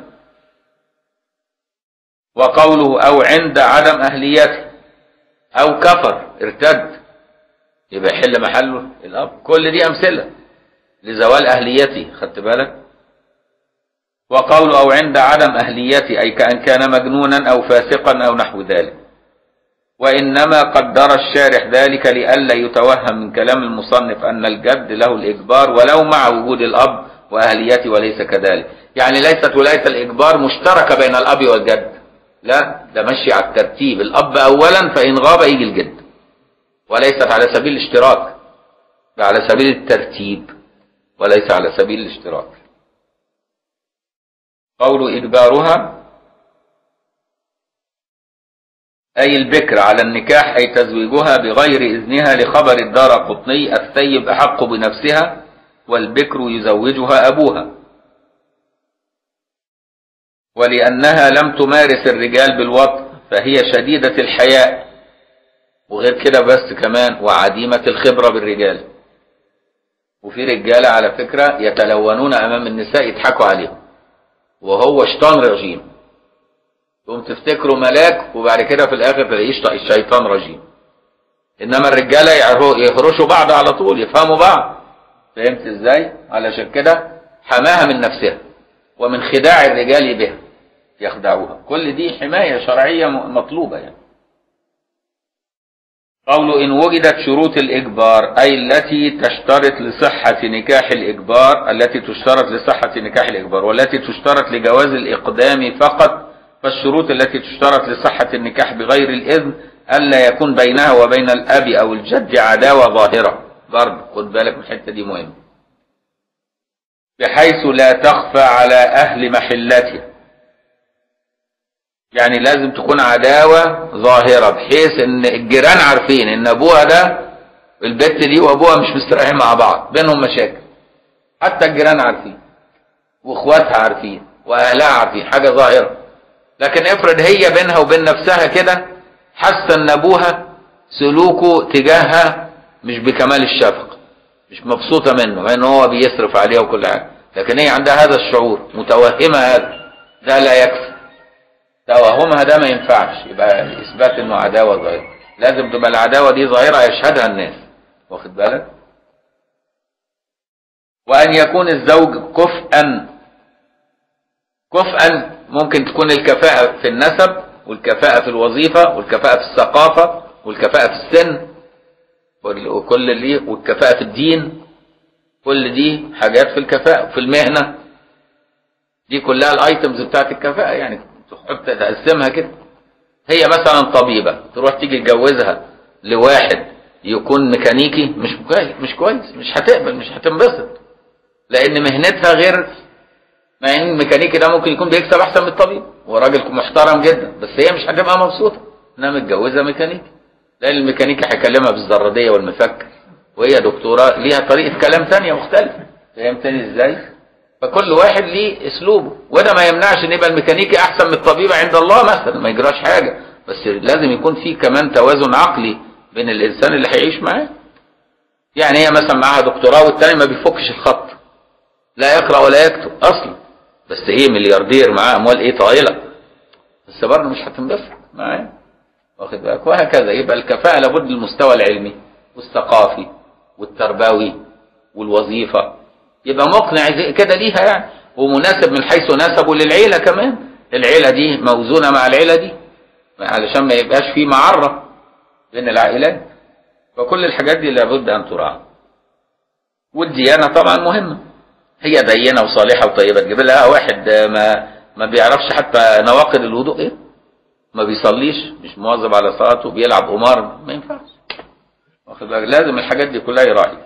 وقوله او عند عدم اهليته او كفر ارتد، يبقى يحل محله الاب. كل دي امثله لزوال اهليته، خدت بالك؟ وقوله او عند عدم اهليته اي كأن كان مجنونا او فاسقا او نحو ذلك. وانما قدر الشارح ذلك لئلا يتوهم من كلام المصنف ان الجد له الاجبار ولو مع وجود الاب واهليته، وليس كذلك. يعني ليست ولايه الاجبار مشتركه بين الاب والجد، لا، ده مشي على الترتيب، الاب اولا فان غاب يجي الجد، وليست على سبيل الاشتراك، على سبيل الترتيب وليس على سبيل الاشتراك. قول إجبارها أي البكر على النكاح، أي تزويجها بغير إذنها، لخبر الدارقطني الثيب أحق بنفسها والبكر يزوجها أبوها، ولأنها لم تمارس الرجال بالوطء فهي شديدة الحياء، وغير كده بس كمان وعديمة الخبرة بالرجال. وفي رجالة على فكرة يتلونون أمام النساء يضحكوا عليهم، وهو شيطان رجيم، تقوم تفتكروا ملاك وبعد كده في الاخر تلاقيه الشيطان رجيم. انما الرجاله يهرشوا بعض على طول، يفهموا بعض، فهمت ازاي؟ علشان كده حماها من نفسها ومن خداع الرجال بها، يخدعوها. كل دي حمايه شرعيه مطلوبه يعني. قوله إن وجدت شروط الإجبار أي التي تشترط لصحة نكاح الإجبار، التي تشترط لصحة نكاح الإجبار والتي تشترط لجواز الإقدام فقط، فالشروط التي تشترط لصحة النكاح بغير الإذن ألا يكون بينها وبين الأب أو الجد عداوة ظاهرة، برضه خد بالك من الحتة دي مهمة، بحيث لا تخفى على أهل محلتها. يعني لازم تكون عداوة ظاهرة بحيث ان الجيران عارفين ان ابوها ده، البت دي وابوها مش مستريحين مع بعض، بينهم مشاكل، حتى الجيران عارفين واخواتها عارفين واهلها عارفين، حاجة ظاهرة. لكن افرض هي بينها وبين نفسها كده حاسه ان ابوها سلوكه تجاهها مش بكمال الشفقة، مش مبسوطة منه مع ان هو بيصرف عليها وكل حاجة، لكن هي عندها هذا الشعور، متوهمة هذا، ده لا يكفي. توهمها ده ما ينفعش يبقى اثبات انه عداوه ظاهره، لازم تبقى العداوه دي ظاهره يشهدها الناس، واخد بالك؟ وان يكون الزوج كفءا، كفءا ممكن تكون الكفاءه في النسب والكفاءه في الوظيفه والكفاءه في الثقافه والكفاءه في السن وكل اللي والكفاءه في الدين، كل دي حاجات في الكفاءه. في المهنه دي كلها الايتمز بتاعت الكفاءه، يعني تحب تقسمها كده. هي مثلا طبيبة تروح تيجي تجوزها لواحد يكون ميكانيكي، مش كويس، مش كويس، مش هتقبل، مش هتنبسط، لان مهنتها غير. مع ان الميكانيكي ده ممكن يكون بيكسب احسن من الطبيب وراجل محترم جدا، بس هي مش هتبقى مبسوطة انها متجوزة ميكانيكي، لان الميكانيكي هيكلمها بالزرادية والمفك، وهي دكتورة ليها طريقة كلام ثانية مختلفة، فهمتني ازاي؟ فكل واحد ليه اسلوبه، وده ما يمنعش ان يبقى الميكانيكي احسن من الطبيب عند الله مثلا، ما يجراش حاجه، بس لازم يكون في كمان توازن عقلي بين الانسان اللي هيعيش معاه. يعني هي مثلا معاها دكتوراه والتاني ما بيفكش الخط، لا يقرا ولا يكتب اصلا، بس ايه ملياردير معاه اموال ايه طايله، بس برضه مش هتنبسط معاه، واخد بالك؟ وهكذا. يبقى الكفاءه لابد المستوى العلمي والثقافي والتربوي والوظيفه يبقى مقنع كده ليها يعني، ومناسب من حيث نسبه للعيلة كمان، العيلة دي موزونة مع العيلة دي علشان ما يبقاش في معرة بين العائلات. فكل الحاجات دي لابد أن تراعى. والديانة طبعا مهمة، هي دينة وصالحة وطيبة، تجيب لها واحد ما ما بيعرفش حتى نواقض الوضوء ايه، ما بيصليش، مش مواظب على صلاته، بيلعب قمار، ما ينفعش، واخد بالك؟ لازم الحاجات دي كلها يراعي.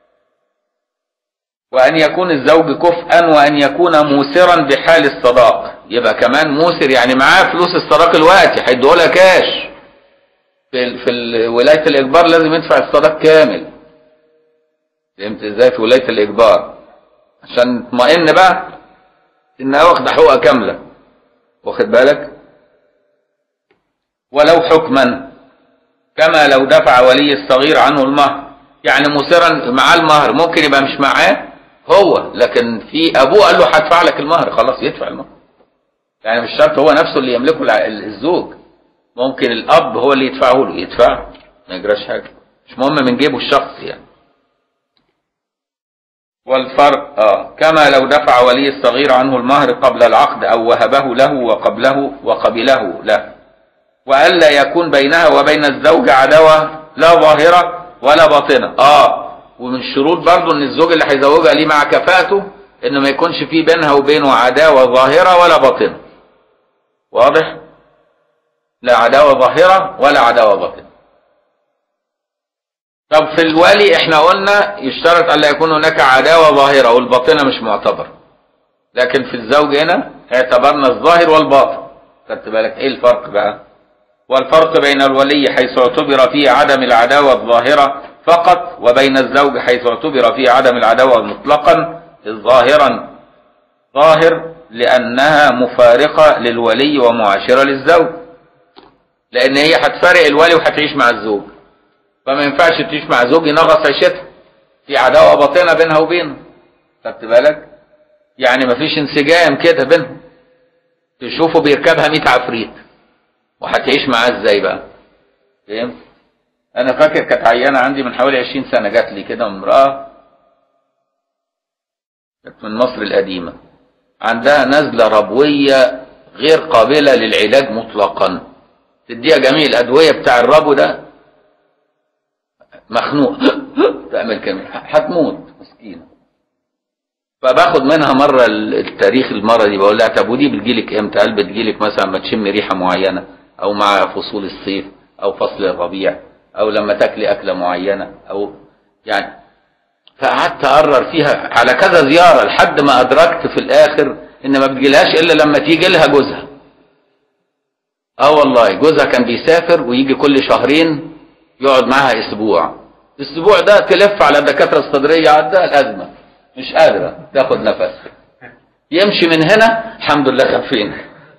وأن يكون الزوج كفءا وأن يكون موسرا بحال الصداق، يبقى كمان موسر يعني معاه فلوس الصداق الوقتي هيديهولها كاش. في في ولاية الإجبار لازم يدفع الصداق كامل، فهمت ازاي؟ في ولاية الإجبار عشان تطمئن بقى إنها واخدة حقوقها كاملة، واخد بالك؟ ولو حكما كما لو دفع ولي الصغير عنه المهر، يعني مصرا معاه المهر، ممكن يبقى مش معاه هو، لكن في ابوه قال له هدفع لك المهر، خلاص يدفع المهر. يعني مش شرط هو نفسه اللي يملكه الزوج، ممكن الاب هو اللي يدفعه له، يدفعه ما يجراش حاجه، مش مهم من جيبه الشخصي يعني. والفرق اه كما لو دفع ولي الصغير عنه المهر قبل العقد او وهبه له وقبله وقبله له، والا يكون بينها وبين الزوج عداوه لا ظاهره ولا باطنه. اه ومن شروط برضه ان الزوج اللي هيزوجها ليه مع كفاءته انه ما يكونش فيه بينها وبينه عداوه ظاهره ولا باطنه. واضح؟ لا عداوه ظاهره ولا عداوه باطنه. طب في الولي احنا قلنا يشترط الا يكون هناك عداوه ظاهره والباطنه مش معتبر، لكن في الزوج هنا اعتبرنا الظاهر والباطن. خدت بالك ايه الفرق بقى؟ والفرق بين الولي حيث اعتبر فيه عدم العداوه الظاهره فقط، وبين الزوج حيث اعتبر فيه عدم العداوه مطلقا الظاهرا ظاهر، لانها مفارقه للولي ومعاشره للزوج، لان هي هتفارق الولي وهتعيش مع الزوج، فما ينفعش تعيش مع زوج ينغص عيشتها، في عداوه باطنه بينها وبينه. خدت بالك؟ يعني مفيش انسجام كده بينهم، تشوفه بيركبها مية عفريت وهتعيش معاه ازاي بقى؟ فهمت؟ انا فاكر كانت عيانه عندي من حوالي عشرين سنه، جات لي كده امراه كانت من مصر القديمه، عندها نزله ربويه غير قابله للعلاج مطلقا، تديها جميع الادويه بتاع الربو ده مخنوق تعمل كده هتموت مسكينه. فباخد منها مره التاريخ المرضي، بقول لها طب ودي بتجيلك امتى؟ قال بتجيلك مثلا ما تشم ريحه معينه، او مع فصول الصيف، او فصل الربيع، او لما تاكلي اكله معينه، او يعني. فقعدت اقرر فيها على كذا زياره لحد ما ادركت في الاخر ان ما بتجيلهاش الا لما تيجي لها جوزها. اه والله جوزها كان بيسافر ويجي كل شهرين يقعد معاها اسبوع، الاسبوع ده تلف على الدكاتره الصدريه عندها الازمه مش قادره تاخد نفس، يمشي من هنا الحمد لله خفينا.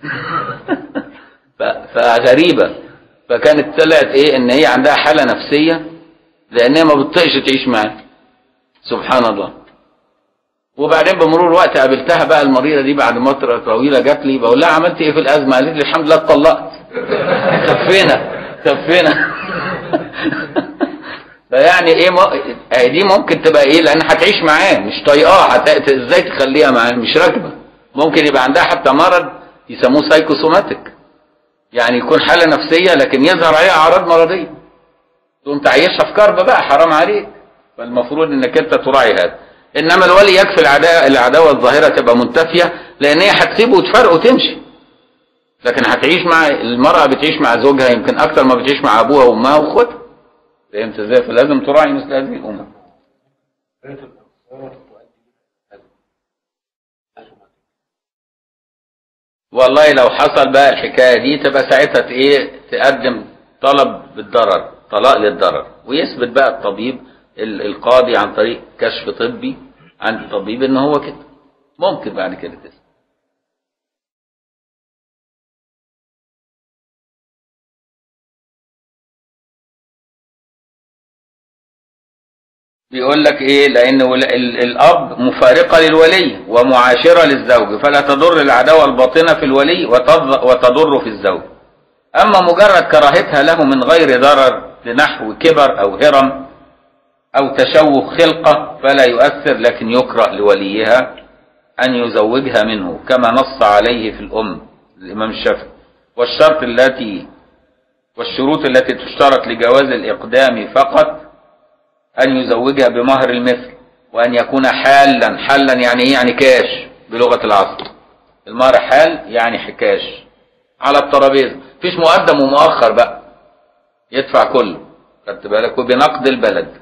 فغريبه. فكانت طلعت ايه؟ ان هي عندها حاله نفسيه لان هي ما بتطيقش تعيش معاه. سبحان الله. وبعدين بمرور الوقت قابلتها بقى المريضه دي بعد فتره طويله، جات لي بقول لها عملت ايه في الازمه؟ قالت لي الحمد لله اتطلقت. خفينا خفينا. فيعني ايه م... دي ممكن تبقى ايه؟ لان هتعيش معاه مش طايقاه، هت... ازاي تخليها معاه؟ مش راكبه. ممكن يبقى عندها حتى مرض يسموه سايكوسوماتيك، يعني يكون حاله نفسيه لكن يظهر عليها اعراض مرضيه، تقوم تعيشها في كرب بقى، حرام عليك. فالمفروض انك انت تراعي هذا. انما الولي يكفي العداوه العداوه الظاهره تبقى منتفيه، لان هي هتسيبه وتفرقه وتمشي، لكن هتعيش مع المراه بتعيش مع زوجها يمكن اكثر ما بتعيش مع ابوها وامها واخواتها. فهمت ازاي؟ فلازم تراعي مثل هذه الامور. والله لو حصل بقى الحكايه دي تبقى ساعتها ايه؟ تقدم طلب بالضرر، طلاق للضرر، ويثبت بقى الطبيب القاضي عن طريق كشف طبي عند الطبيب ان هو كده. ممكن بعد كده تثبت. بيقول لك ايه؟ لان الاب مفارقه للولي ومعاشره للزوج، فلا تضر العداوه الباطنه في الولي وتضر في الزوج. اما مجرد كراهتها له من غير ضرر لنحو كبر او هرم او تشوه خلقه فلا يؤثر، لكن يكره لوليها ان يزوجها منه كما نص عليه في الام الامام الشافعي. والشرط التي والشروط التي تشترط لجواز الاقدام فقط أن يزوجها بمهر المثل، وأن يكون حالا. حالا يعني إيه؟ يعني كاش بلغة العصر. المهر حال يعني حكاش على الترابيزة، مفيش مقدم ومؤخر بقى، يدفع كله. خدت بالك؟ وبنقد البلد.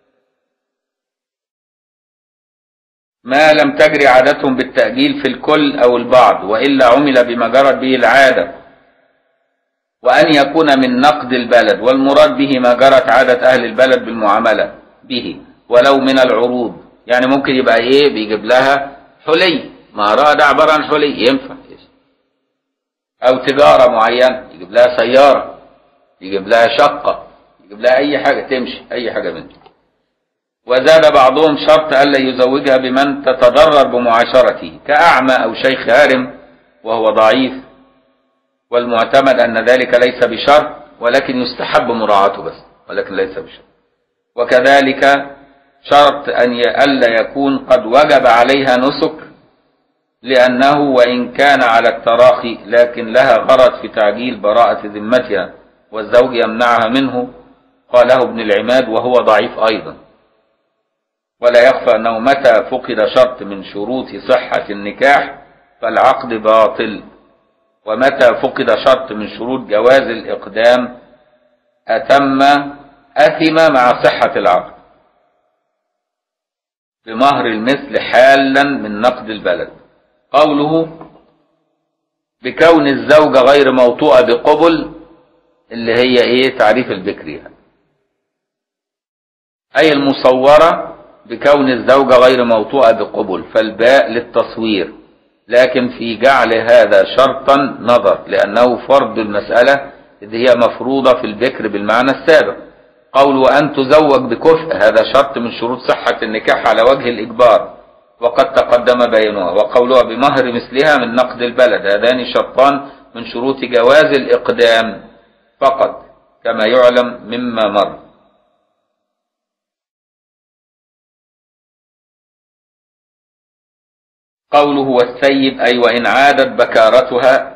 ما لم تجري عادتهم بالتأجيل في الكل أو البعض، وإلا عمل بما جرت به العادة. وأن يكون من نقد البلد، والمراد به ما جرت عادة أهل البلد بالمعاملة به، ولو من العروض. يعني ممكن يبقى إيه؟ بيجيب لها حلي، مهرها ده عبارة عن حلي ينفع. أو تجارة معينة، يجيب لها سيارة، يجيب لها شقة، يجيب لها أي حاجة تمشي، أي حاجة منها. وزاد بعضهم شرط ألا يزوجها بمن تتضرر بمعاشرته كأعمى أو شيخ هارم وهو ضعيف، والمعتمد أن ذلك ليس بشرط ولكن يستحب مراعاته بس، ولكن ليس بشرط. وكذلك شرط أن ألا يكون قد وجب عليها نسك، لأنه وإن كان على التراخي لكن لها غرض في تعجيل براءة ذمتها والزوج يمنعها منه، قاله ابن العماد وهو ضعيف أيضا. ولا يخفى أنه متى فقد شرط من شروط صحة النكاح فالعقد باطل، ومتى فقد شرط من شروط جواز الإقدام أتم أثم مع صحة العقد بمهر المثل حالا من نقد البلد. قوله بكون الزوجة غير موطوءة بقبل اللي هي ايه تعريف البكرية، أي المصورة بكون الزوجة غير موطوءة بقبل، فالباء للتصوير، لكن في جعل هذا شرطا نظر، لأنه فرض المسألة إذ هي مفروضة في البكر بالمعنى السابق. قول وأن تزوج بكفء هذا شرط من شروط صحة النكاح على وجه الإجبار وقد تقدم بيانها. وقولها بمهر مثلها من نقد البلد، هذان شرطان من شروط جواز الإقدام فقط كما يعلم مما مر. قوله والسيب أي وإن عادت بكارتها،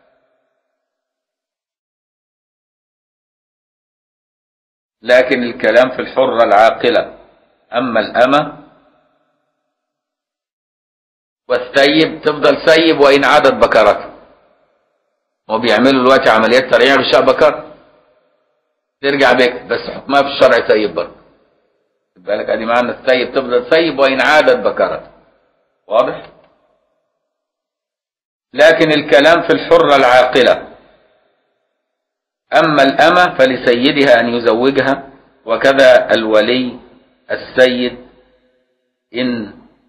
لكن الكلام في الحرة العاقلة. أما الأمة والسيب تفضل سيب وإن عادت بكارتها، وبيعملوا دلوقتي عمليات ترعية غشاء بكار ترجع بك، بس حكمها في الشرع سيب برضه. خد بالك ادي معنى السيب، تفضل سيب وإن عادت بكارتها. واضح؟ لكن الكلام في الحرة العاقلة. أما الأمة فلسيدها أن يزوجها، وكذا الولي السيد إن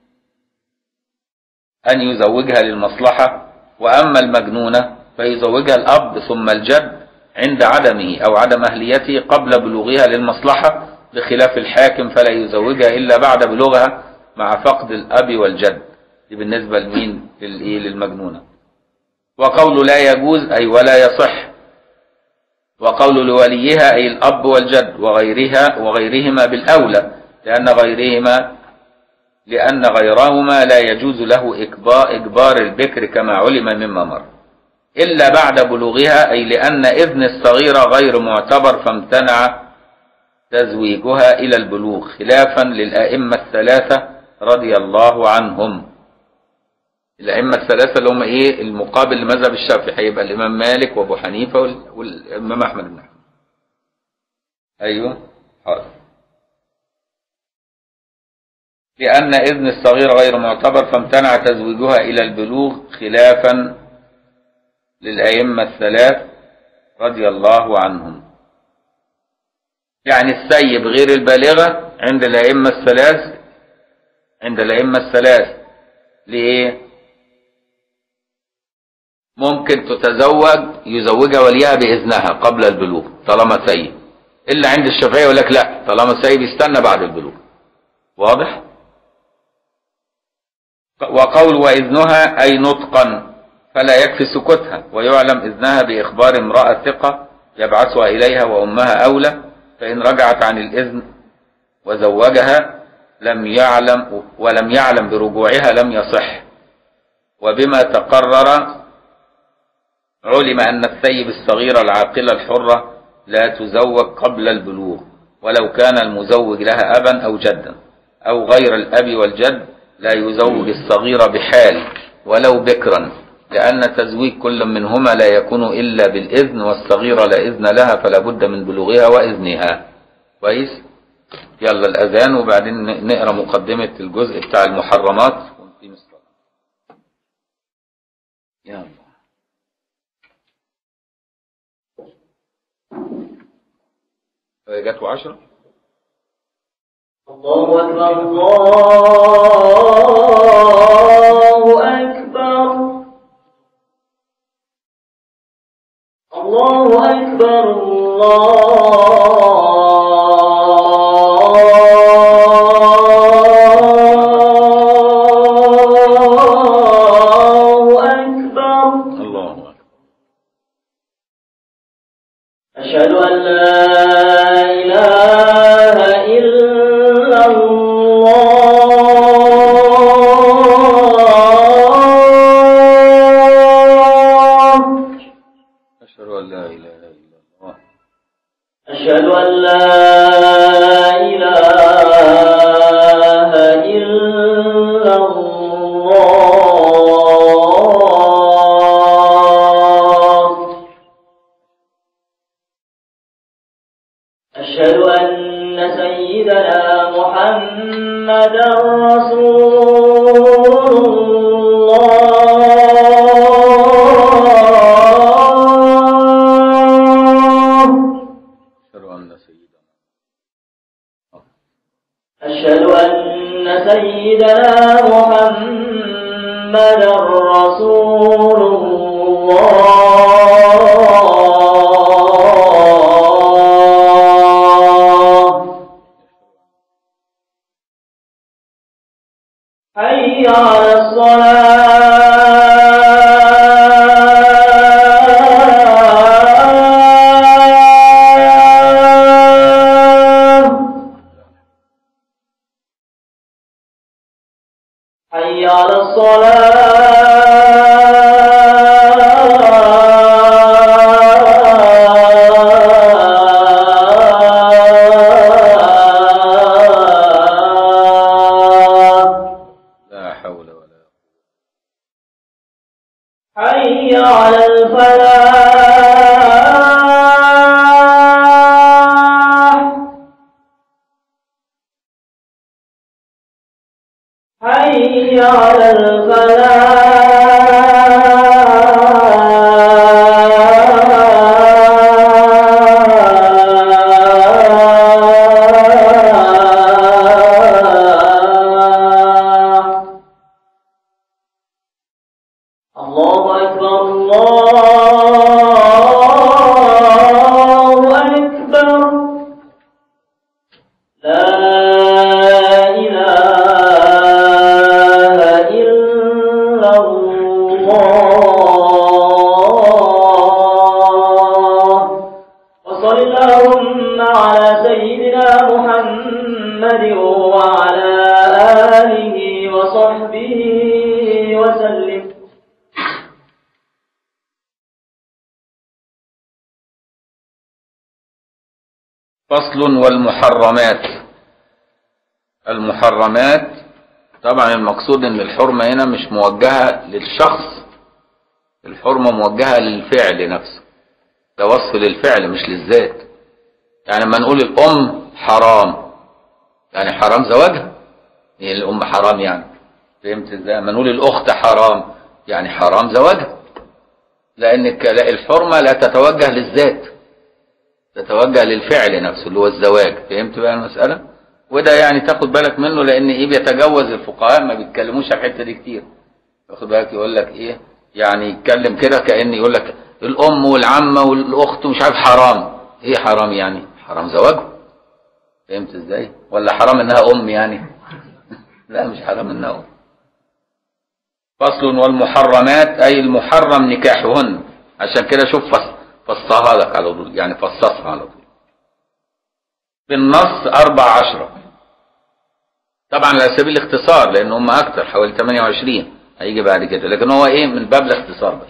أن يزوجها للمصلحة. وأما المجنونة فيزوجها الأب ثم الجد عند عدمه أو عدم أهليته قبل بلوغها للمصلحة، بخلاف الحاكم فلا يزوجها إلا بعد بلوغها مع فقد الأب والجد. دي بالنسبة لمين؟ للمجنونة. وقول لا يجوز أي ولا يصح، وقول لوليها أي الأب والجد وغيرها وغيرهما بالأولى، لأن غيرهما لأن غيرهما لا يجوز له إجبار البكر كما علم مما مر إلا بعد بلوغها، أي لأن إذن الصغيرة غير معتبر فامتنع تزويجها إلى البلوغ، خلافا للأئمة الثلاثة رضي الله عنهم. الأئمة الثلاثة اللي هم إيه المقابل لمذهب الشافعي، هيبقى الإمام مالك وأبو حنيفة والإمام أحمد بن حنبل. أيوه حاضر. لأن إذن الصغير غير معتبر فامتنع تزويجها إلى البلوغ، خلافا للأئمة الثلاث رضي الله عنهم. يعني السيب غير البالغة عند الأئمة الثلاث عند الأئمة الثلاث لإيه؟ ممكن تتزوج يزوجها وليها بإذنها قبل البلوغ طالما سيب، إلا عند الشافعية يقول لك لا، طالما سيب يستنى بعد البلوغ. واضح؟ وقول وإذنها أي نطقا، فلا يكفي سكوتها، ويعلم إذنها بإخبار امرأة ثقة يبعثها إليها وأمها أولى، فإن رجعت عن الإذن وزوجها لم يعلم ولم يعلم برجوعها لم يصح. وبما تقرر علم أن الثيب الصغيرة العاقلة الحرة لا تزوج قبل البلوغ، ولو كان المزوج لها أبا أو جدا، أو غير الأب والجد لا يزوج الصغيرة بحال ولو بكرا، لأن تزويج كل منهما لا يكون إلا بالإذن، والصغيرة لا إذن لها فلا بد من بلوغها وإذنها. كويس؟ يلا الأذان وبعدين نقرأ مقدمة الجزء بتاع المحرمات ونقيم الصلاة. يلا جاتوا عشرة. الله أكبر الله أكبر الله أكبر الله أشهد أن لا إله إلا الله. أشهد أن لا إله إلا الله. أشهد أن لا إله إلا الله. أشهد أن سيدنا محمدا رسول الله. أشهد أن سيدنا أشهد أن سيدنا محمدا رسول الله. حي على الصلاة. حي على الصلاة. لا حول ولا قوة. حي على الفلاح. حي على الفلاح. الله أكبر الله أكبر. لا إله إلا الله. وصل اللهم على سيدنا محمد وعلى آله وصحبه وسلم. فصل والمحرمات. المحرمات طبعا المقصود ان الحرمة هنا مش موجهة للشخص، الحرمة موجهة للفعل نفسه، ده وصف للفعل مش للذات. يعني لما نقول الام حرام يعني حرام زواجها، هي الام حرام يعني، فهمت ازاي؟ لما نقول الاخت حرام يعني حرام زواجها، لان الحرمة لا تتوجه للذات، تتوجه للفعل نفسه اللي هو الزواج. فهمت بقى المسألة؟ وده يعني تاخد بالك منه، لان ايه بيتجوز الفقهاء ما بيتكلموش على الحته دي كتير. تاخد بالك يقول لك ايه يعني، يتكلم كده كأن يقول لك الام والعمه والاخت ومش عارف حرام. ايه حرام يعني؟ حرام زواجه. فهمت ازاي؟ ولا حرام انها ام يعني؟ لا مش حرام انها ام. فصل والمحرمات اي المحرم نكاحهن. عشان كده شوف فصها لك على طول، يعني فصصها على طول. بالنص أربع عشرة طبعا على سبيل الاختصار، لأن هم أكتر حوالي ثمانية وعشرين هيجي بعد كده، لكن هو إيه من باب الاختصار بس.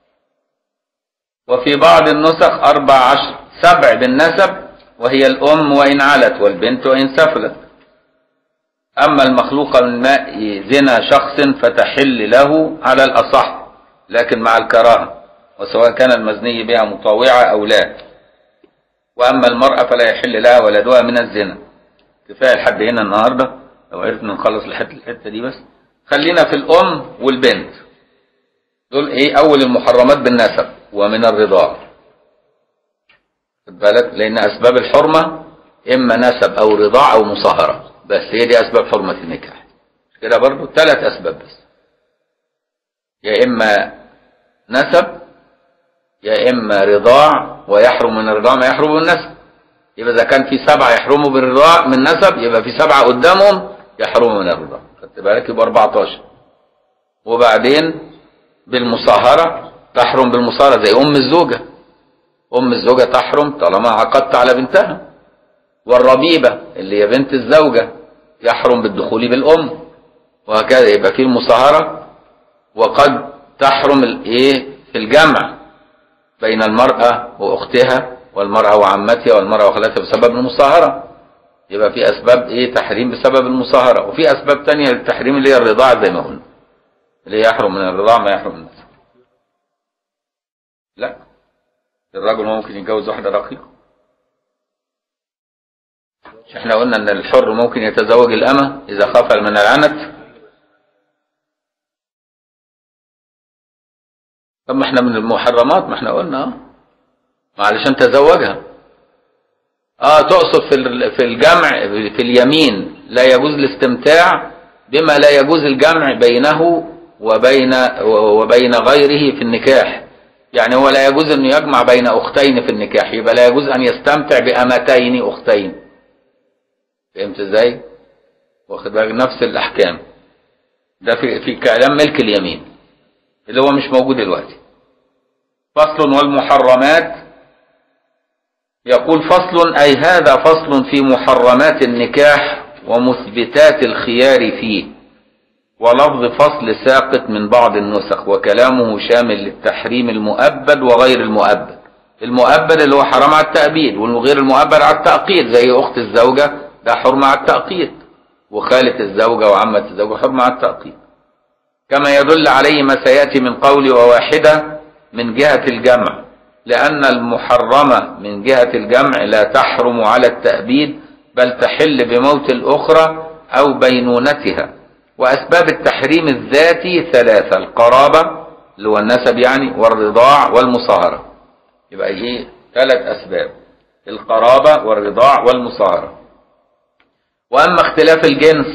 وفي بعض النسخ أربع عشر سبع بالنسب، وهي الأم وإن علت والبنت وإن سفلت. أما المخلوق من ماء زنا شخص فتحل له على الأصح، لكن مع الكراهة، وسواء كان المزني بها مطاوعة أو لا. وأما المرأة فلا يحل لها ولدها من الزنا. كفاية لحد هنا النهاردة، لو عرفنا نخلص الحتة الحتة دي بس. خلينا في الأم والبنت، دول إيه أول المحرمات بالنسب ومن الرضاع. خد بالك، لأن أسباب الحرمة إما نسب أو رضاع أو مصاهرة، بس هي دي أسباب حرمة النكاح. كده برضو ثلاث أسباب بس، يا إما نسب يا إما رضاع، ويحرم من الرضاع ما يحرم من النسب. يبقى إذا كان في سبعة يحرموا بالرضاع من نسب، يبقى في سبعة قدامهم يحرموا من الرضاع، خدت بالك؟ يبقى أربعتاشر. وبعدين بالمصاهرة تحرم بالمصاهرة زي أم الزوجة، أم الزوجة تحرم طالما عقدت على بنتها. والربيبة اللي هي بنت الزوجة يحرم بالدخول بالأم، وهكذا. يبقى في المصاهرة. وقد تحرم الايه في الجمع بين المرأة وأختها والمرأة وعمتها والمرأة وخالتها بسبب المصاهرة. يبقى في أسباب ايه تحريم بسبب المصاهرة، وفي أسباب تانية للتحريم اللي هي الرضاعة زي ما قلنا، اللي يحرم من الرضاعة ما يحرم من النسب. لا، الرجل ممكن يتجوز واحدة رقيقة. مش احنا قلنا ان الحر ممكن يتزوج الأمة إذا خاف من العنت؟ طب ما احنا من المحرمات، ما احنا قلنا اه ما علشان تزوجها. اه تقصد في في الجمع في اليمين لا يجوز الاستمتاع بما لا يجوز الجمع بينه وبين وبين غيره في النكاح. يعني هو لا يجوز انه يجمع بين اختين في النكاح، يبقى لا يجوز ان يستمتع بامتين اختين. فهمت ازاي؟ واخد بالك؟ نفس الاحكام ده في في كلام ملك اليمين اللي هو مش موجود دلوقتي. فصل. والمحرمات، يقول فصل أي هذا فصل في محرمات النكاح ومثبتات الخيار فيه، ولفظ فصل ساقط من بعض النسخ، وكلامه شامل للتحريم المؤبد وغير المؤبد. المؤبد اللي هو حرام على التأبيد، والغير المؤبد على التأقيد، زي أخت الزوجة ده حرم على التأقيد، وخالة الزوجة وعمة الزوجة حرم على التأقيد، كما يدل عليه ما سيأتي من قول وواحدة من جهة الجمع، لأن المحرمة من جهة الجمع لا تحرم على التأبيد، بل تحل بموت الأخرى أو بينونتها. وأسباب التحريم الذاتي ثلاثة: القرابة اللي هو النسب يعني، والرضاع والمصاهرة. يبقى ايه؟ ثلاث أسباب: القرابة والرضاع والمصاهرة. وأما اختلاف الجنس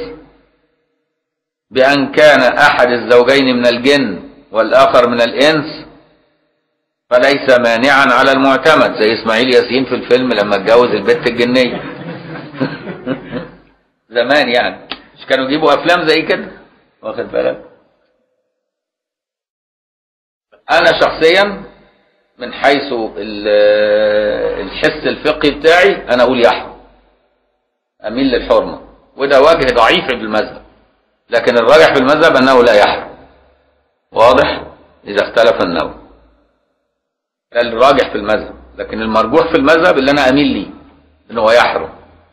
بأن كان أحد الزوجين من الجن والآخر من الإنس فليس مانعا على المعتمد، زي إسماعيل ياسين في الفيلم لما اتجوز البت الجنية زمان يعني، مش كانوا يجيبوا أفلام زي كده؟ واخد بالك؟ أنا شخصيا من حيث الحس الفقهي بتاعي أنا أقول يحرم، أميل للحرمة، وده وجه ضعيف في المذهب، لكن الراجح في المذهب أنه لا يحرم. واضح؟ إذا اختلف النوع الراجح في المذهب، لكن المرجوح في المذهب اللي أنا أميل ليه أنه يحرم،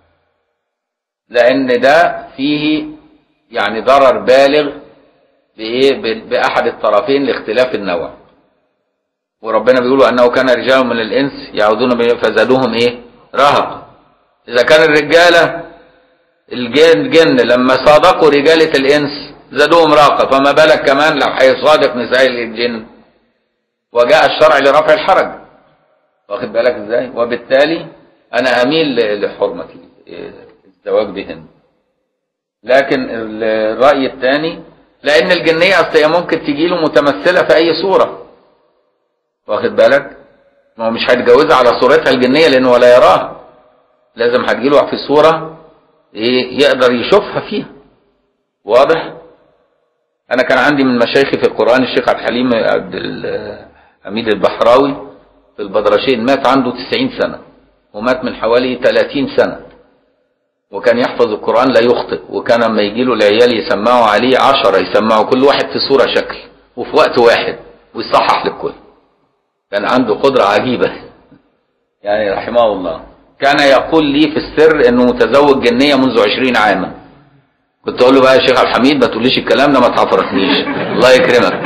لأن ده فيه يعني ضرر بالغ بإيه؟ بأحد الطرفين لاختلاف النوع. وربنا بيقولوا أنه كان رجال من الإنس يعودون فزادوهم إيه؟ رهق. إذا كان الرجالة الجن جن لما صادقوا رجالة الإنس زادوهم رهقا، فما بالك كمان لو هيصادق نساء الجن؟ وجاء الشرع لرفع الحرج. واخد بالك ازاي؟ وبالتالي أنا أميل لحرمة الزواج بهن. لكن الرأي الثاني، لأن الجنية أصلا ممكن تجي له متمثلة في أي صورة. واخد بالك؟ ما هو مش هيتجوزها على صورتها الجنية لأنه ولا يراها، لازم هتجيله في صورة إيه يقدر يشوفها فيها. واضح؟ أنا كان عندي من مشايخي في القرآن الشيخ عبد الحليم عبد الحميد البحراوي في البدرشين، مات عنده تسعين سنة، ومات من حوالي ثلاثين سنة، وكان يحفظ القرآن لا يخطئ، وكان لما يجي له العيال يسمعوا عليه عشرة، يسمعوا كل واحد في صورة شكل وفي وقت واحد ويصحح للكل. كان عنده قدرة عجيبة يعني رحمه الله. كان يقول لي في السر انه متزوج جنية منذ عشرين عاما. كنت اقول له بقى يا شيخ عبد الحميد ما تقوليش الكلام ده، ما تعفرتنيش الله يكرمك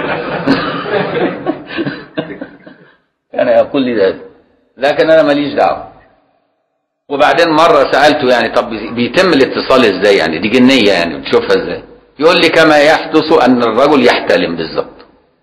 كان يقول لي ده، لكن انا ماليش دعوه. وبعدين مرة سألته يعني طب بيتم الاتصال ازاي يعني؟ دي جنية يعني بتشوفها ازاي؟ يقول لي كما يحدث ان الرجل يحتلم بالظبط،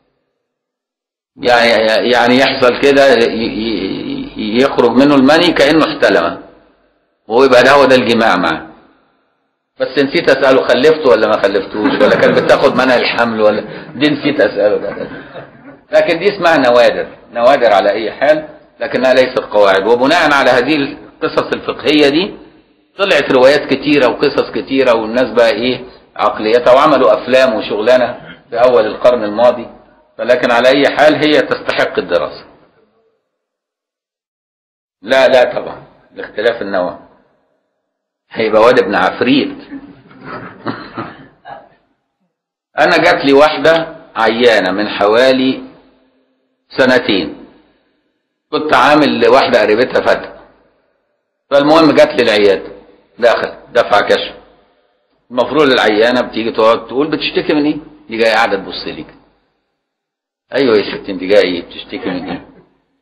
يعني يعني يحصل كده يخرج منه المني كأنه احتلم، ويبقى ده هو ده الجماع معه. بس نسيت اسأله خلفته ولا ما خلفتوش، ولا كان بتاخد منها الحمل ولا دي، نسيت اسأله ده. لكن دي اسمها نوادر، نوادر على اي حال، لكنها ليست قواعد. وبناء على هذه القصص الفقهية دي طلعت روايات كتيرة وقصص كتيرة، والناس بقى ايه عقليتها، وعملوا افلام وشغلانة في اول القرن الماضي. فلكن على اي حال هي تستحق الدراسة. لا لا طبعا لاختلاف النوع، هيبقى واد ابن عفريت. انا جات لي واحدة عيانة من حوالي سنتين، كنت عامل لواحدة قريبتها فتح، فالمهم جات لي العيادة، داخل دفع كشف. المفروض العيانة بتيجي تقعد تقول بتشتكي من ايه؟ دي جاية قاعدة تبص لي كده. ايوه يا ستي انت جاية ايه؟ بتشتكي من ايه؟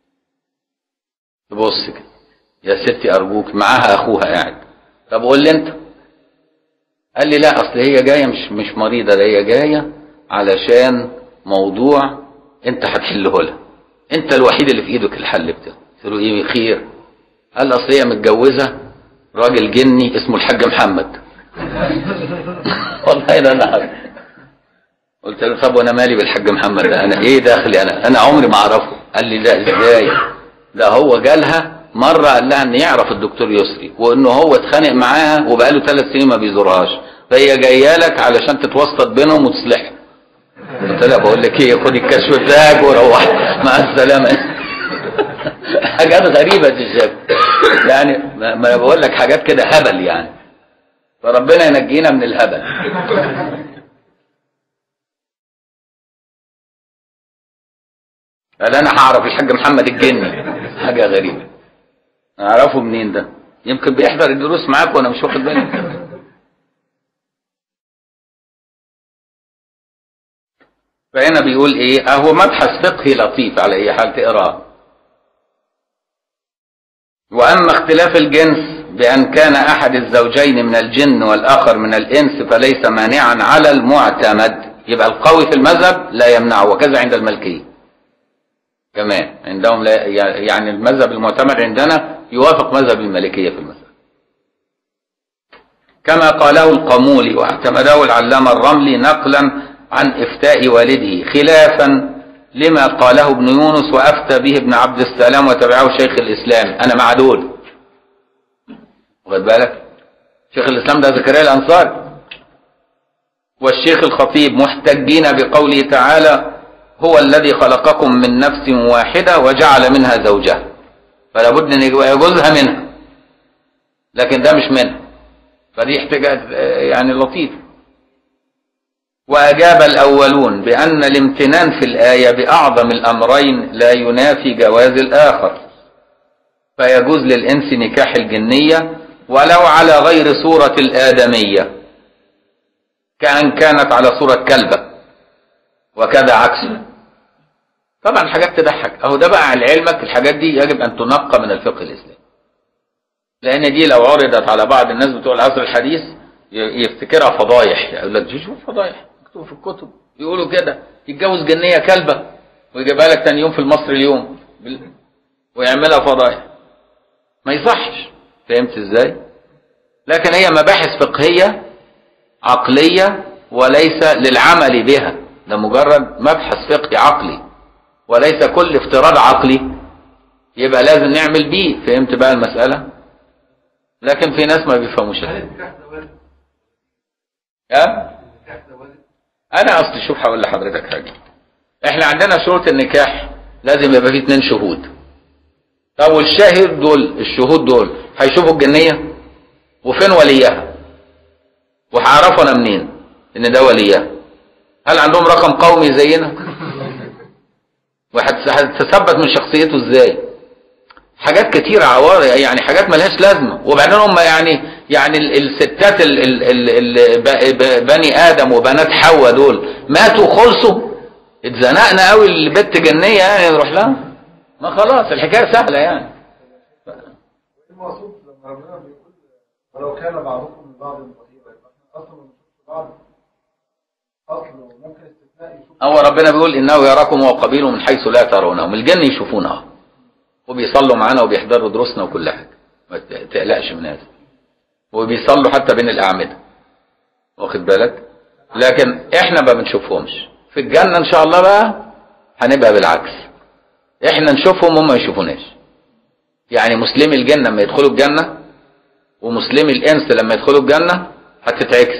تبص كده، يا ستي ارجوك، معاها اخوها قاعد. طب قول لي انت. قال لي لا اصل هي جاية مش مش مريضة، ده هي جاية علشان موضوع انت هتحله لها، انت الوحيد اللي في ايدك الحل بتاعه. قلت له ايه خير؟ قال اصل هي متجوزة راجل جني اسمه الحاج محمد. والله ده انا قلت له طب وانا مالي بالحاج محمد ده، انا ايه داخلي، انا انا عمري ما اعرفه. قال لي لا ازاي؟ ده هو جالها مره قال لها ان يعرف الدكتور يسري، وانه هو اتخانق معاها وبقاله ثلاث سنين ما بيزورهاش، فهي جايه لك علشان تتوسط بينهم وتصلحها. قلت لها بقول لك ايه، خدي الكشف بتاعك وروح مع السلامه. حاجات غريبه تشاف يعني، ما انا بقول لك حاجات كده هبل يعني، فربنا ينجينا من الهبل. قال انا هعرف الحاج محمد الجني، حاجه غريبه. اعرفه منين ده؟ يمكن بيحضر الدروس معاك وانا مش واخد بالي. فهنا بيقول ايه، اهو مبحث فقهي لطيف على اي حال تقراه. واما اختلاف الجنس بان كان احد الزوجين من الجن والاخر من الانس فليس مانعا على المعتمد، يبقى القوي في المذهب لا يمنعه، وكذا عند المالكيه كمان عندهم، لا يعني المذهب المعتمد عندنا يوافق مذهب المالكيه في المذهب، كما قاله القمولي واعتمده العلامه الرملي نقلا عن افتاء والده، خلافا لما قاله ابن يونس وافتى به ابن عبد السلام وتبعه شيخ الاسلام. انا مع دول، واخد بالك؟ شيخ الاسلام ده زكريا الانصاري والشيخ الخطيب محتجين بقوله تعالى هو الذي خلقكم من نفس واحده وجعل منها زوجها، فلا بد ان يجوزها منها، لكن ده مش منها، فدي احتجاج يعني لطيف. وأجاب الأولون بأن الامتنان في الآية بأعظم الأمرين لا ينافي جواز الآخر، فيجوز للإنس نكاح الجنية ولو على غير صورة الآدمية، كأن كانت على صورة كلبة، وكذا عكسه. طبعا حاجات تضحك اهو، ده بقى على علمك الحاجات دي يجب أن تنقى من الفقه الإسلامي، لأن دي لو عرضت على بعض الناس بتوع العصر الحديث يفتكرها فضايح، يقول لك دي شوف فضايح مكتوب في الكتب، يقولوا كده يتجوز جنيه كلبه ويجيبها لك ثاني يوم في المصري اليوم ويعملها فضايح، ما يصحش. فهمت ازاي؟ لكن هي مباحث فقهيه عقليه وليس للعمل بها، ده مجرد مبحث فقهي عقلي، وليس كل افتراض عقلي يبقى لازم نعمل بيه. فهمت بقى المساله؟ لكن في ناس ما بيفهموش كده. ها؟ انا اصل شوف هقول لحضرتك حاجه، احنا عندنا شروط النكاح لازم يبقى فيه اتنين شهود. طب والشاهد دول الشهود دول هيشوفوا الجنيه؟ وفين وليها؟ وهعرفوا انا منين ان ده وليها؟ هل عندهم رقم قومي زينا؟ وهتثبت من شخصيته ازاي؟ حاجات كتيرة عوارض يعني، حاجات ملهاش لازمة. وبعدين هم يعني يعني الستات ال ال ال بني آدم وبنات حواء دول ماتوا خلصوا، اتزنقنا قوي البت جنية يعني نروح لها؟ ما خلاص الحكاية سهلة يعني. المقصود لما ربنا بيقول ولو كان بعضكم من بعض ظهيرا، احنا اصلا ما بنشوفش بعض، اصله ممكن استثناء يشوف. هو ربنا بيقول انه يراكم وقبيله من حيث لا ترونهم، الجن يشوفونها وبيصلوا معانا وبيحضروا دروسنا وكل حاجه، ما تقلقش من هذا، وبيصلوا حتى بين الاعمده، واخد بالك؟ لكن احنا ما بنشوفهمش. في الجنه ان شاء الله بقى هنبقى بالعكس، احنا نشوفهم هم ما يشوفوناش. يعني مسلمي الجنة لما يدخلوا الجنة ومسلمي الإنس لما يدخلوا الجنة هتتعكس،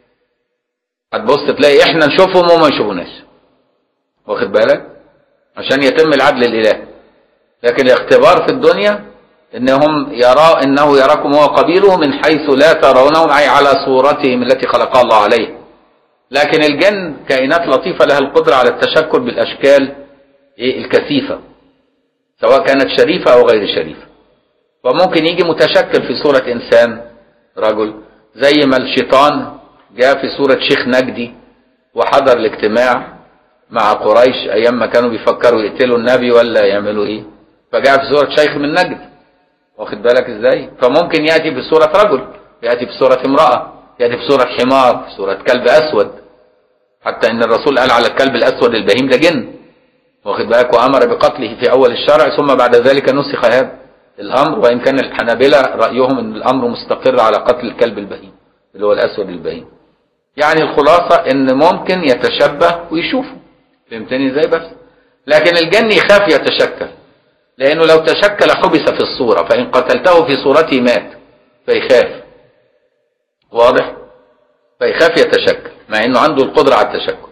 هتبص تلاقي إحنا نشوفهم وما يشوفوناش، واخد بالك؟ عشان يتم العدل الإلهي. لكن الاختبار في الدنيا إنهم يرى إنه يراكم هو قبيله من حيث لا ترونهم، أي على صورتهم التي خلقها الله عليه. لكن الجن كائنات لطيفة لها القدرة على التشكل بالأشكال الكثيفة، سواء كانت شريفة أو غير شريفة. فممكن يجي متشكل في صورة إنسان رجل، زي ما الشيطان جاء في صورة شيخ نجدي وحضر الاجتماع مع قريش أيام ما كانوا بيفكروا يقتلوا النبي ولا يعملوا إيه، فجاء في صورة شيخ من نجد، واخد بالك إزاي؟ فممكن يأتي في صورة رجل، يأتي في صورة امرأة، يأتي في صورة حمار، في صورة كلب أسود، حتى إن الرسول قال على الكلب الأسود البهيم ده جن، واخد بالك؟ وأمر بقتله في أول الشرع، ثم بعد ذلك نسخ هذا الأمر، وإن كان الحنابلة رأيهم أن الأمر مستقر على قتل الكلب البهيم اللي هو الأسود البهيم. يعني الخلاصة إن ممكن يتشبه ويشوفه، فهمتني إزاي؟ بس لكن الجن يخاف يتشكل، لأنه لو تشكل حبس في الصورة، فإن قتلته في صورته مات، فيخاف، واضح؟ فيخاف يتشكل مع إنه عنده القدرة على التشكل.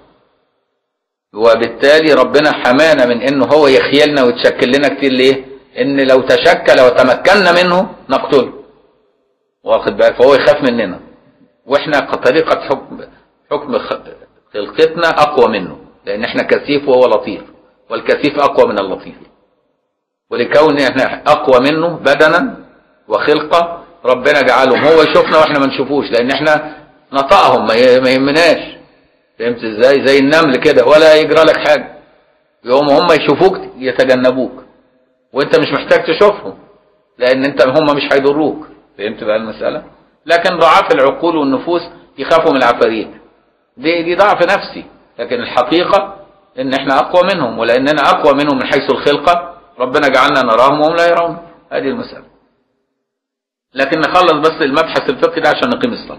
وبالتالي ربنا حمانا من إنه هو يخيلنا ويتشكل لنا كتير. ليه؟ إن لو تشكل وتمكنا منه نقتله، واخد بالك؟ فهو يخاف مننا، وإحنا طريقة حكم حكم خلقتنا أقوى منه، لأن إحنا كثيف وهو لطيف، والكثيف أقوى من اللطيف. ولكون إحنا أقوى منه بدنا وخلقة، ربنا جعلهم هو يشوفنا وإحنا ما نشوفوش، لأن إحنا نطقهم ما يهمناش، فهمت إزاي؟ زي النمل كده، ولا يجرى لك حاجة، يوم هم يشوفوك يتجنبوك، وإنت مش محتاج تشوفهم، لأن إنت هم مش هيضروك، فهمت بقى المسألة؟ لكن ضعاف العقول والنفوس يخافوا من العفاريت، دي دي ضعف نفسي، لكن الحقيقة إن إحنا أقوى منهم، ولأننا أقوى منهم من حيث الخلقة ربنا جعلنا نراهم وهم لا يرون. هذه المسألة. لكن نخلص بس المبحث الفقهي ده عشان نقيم الصلاة.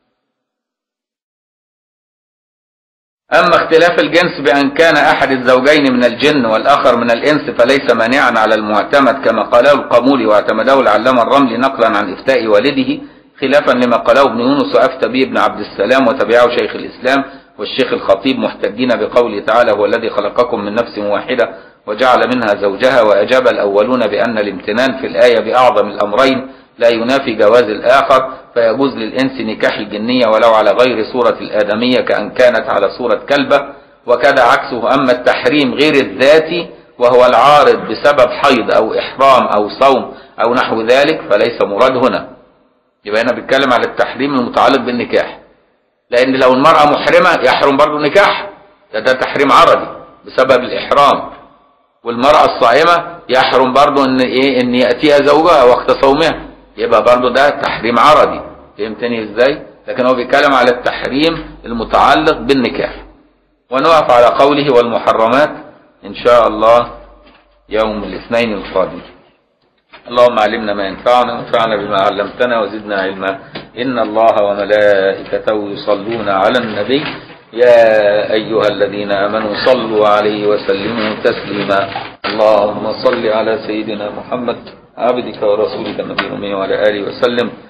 أما اختلاف الجنس بأن كان أحد الزوجين من الجن والآخر من الإنس فليس مانعا على المعتمد، كما قاله القامولي واعتمده العلامة الرملي نقلا عن إفتاء والده، خلافا لما قاله ابن يونس وأفتى به ابن عبد السلام وتبعه شيخ الإسلام والشيخ الخطيب، محتجين بقوله تعالى: هو الذي خلقكم من نفس واحدة وجعل منها زوجها. وأجاب الأولون بأن الامتنان في الآية بأعظم الأمرين لا ينافي جواز الآخر، فيجوز للإنس نكاح الجنية ولو على غير صورة الآدمية كأن كانت على صورة كلبة، وكذا عكسه. أما التحريم غير الذاتي وهو العارض بسبب حيض أو إحرام أو صوم أو نحو ذلك فليس مراد هنا. يبقى هنا بيتكلم على التحريم المتعلق بالنكاح، لأن لو المرأة محرمة يحرم برضه نكاح، ده, ده تحريم عرضي بسبب الإحرام. والمرأة الصائمة يحرم برضه إن إيه إن يأتيها زوجها وقت صومها، يبقى برضه ده تحريم عرضي، فهمتني إزاي؟ لكن هو بيتكلم على التحريم المتعلق بالنكاح. ونقف على قوله والمحرمات إن شاء الله يوم الاثنين القادم. اللهم علمنا ما ينفعنا وانفعنا بما علمتنا وزدنا علما. إن الله وملائكته يصلون على النبي يا أيها الذين آمنوا صلوا عليه وسلموا تسليما. اللهم صل على سيدنا محمد عبدك ورسولك النبي الأمي وعلى آله وسلم.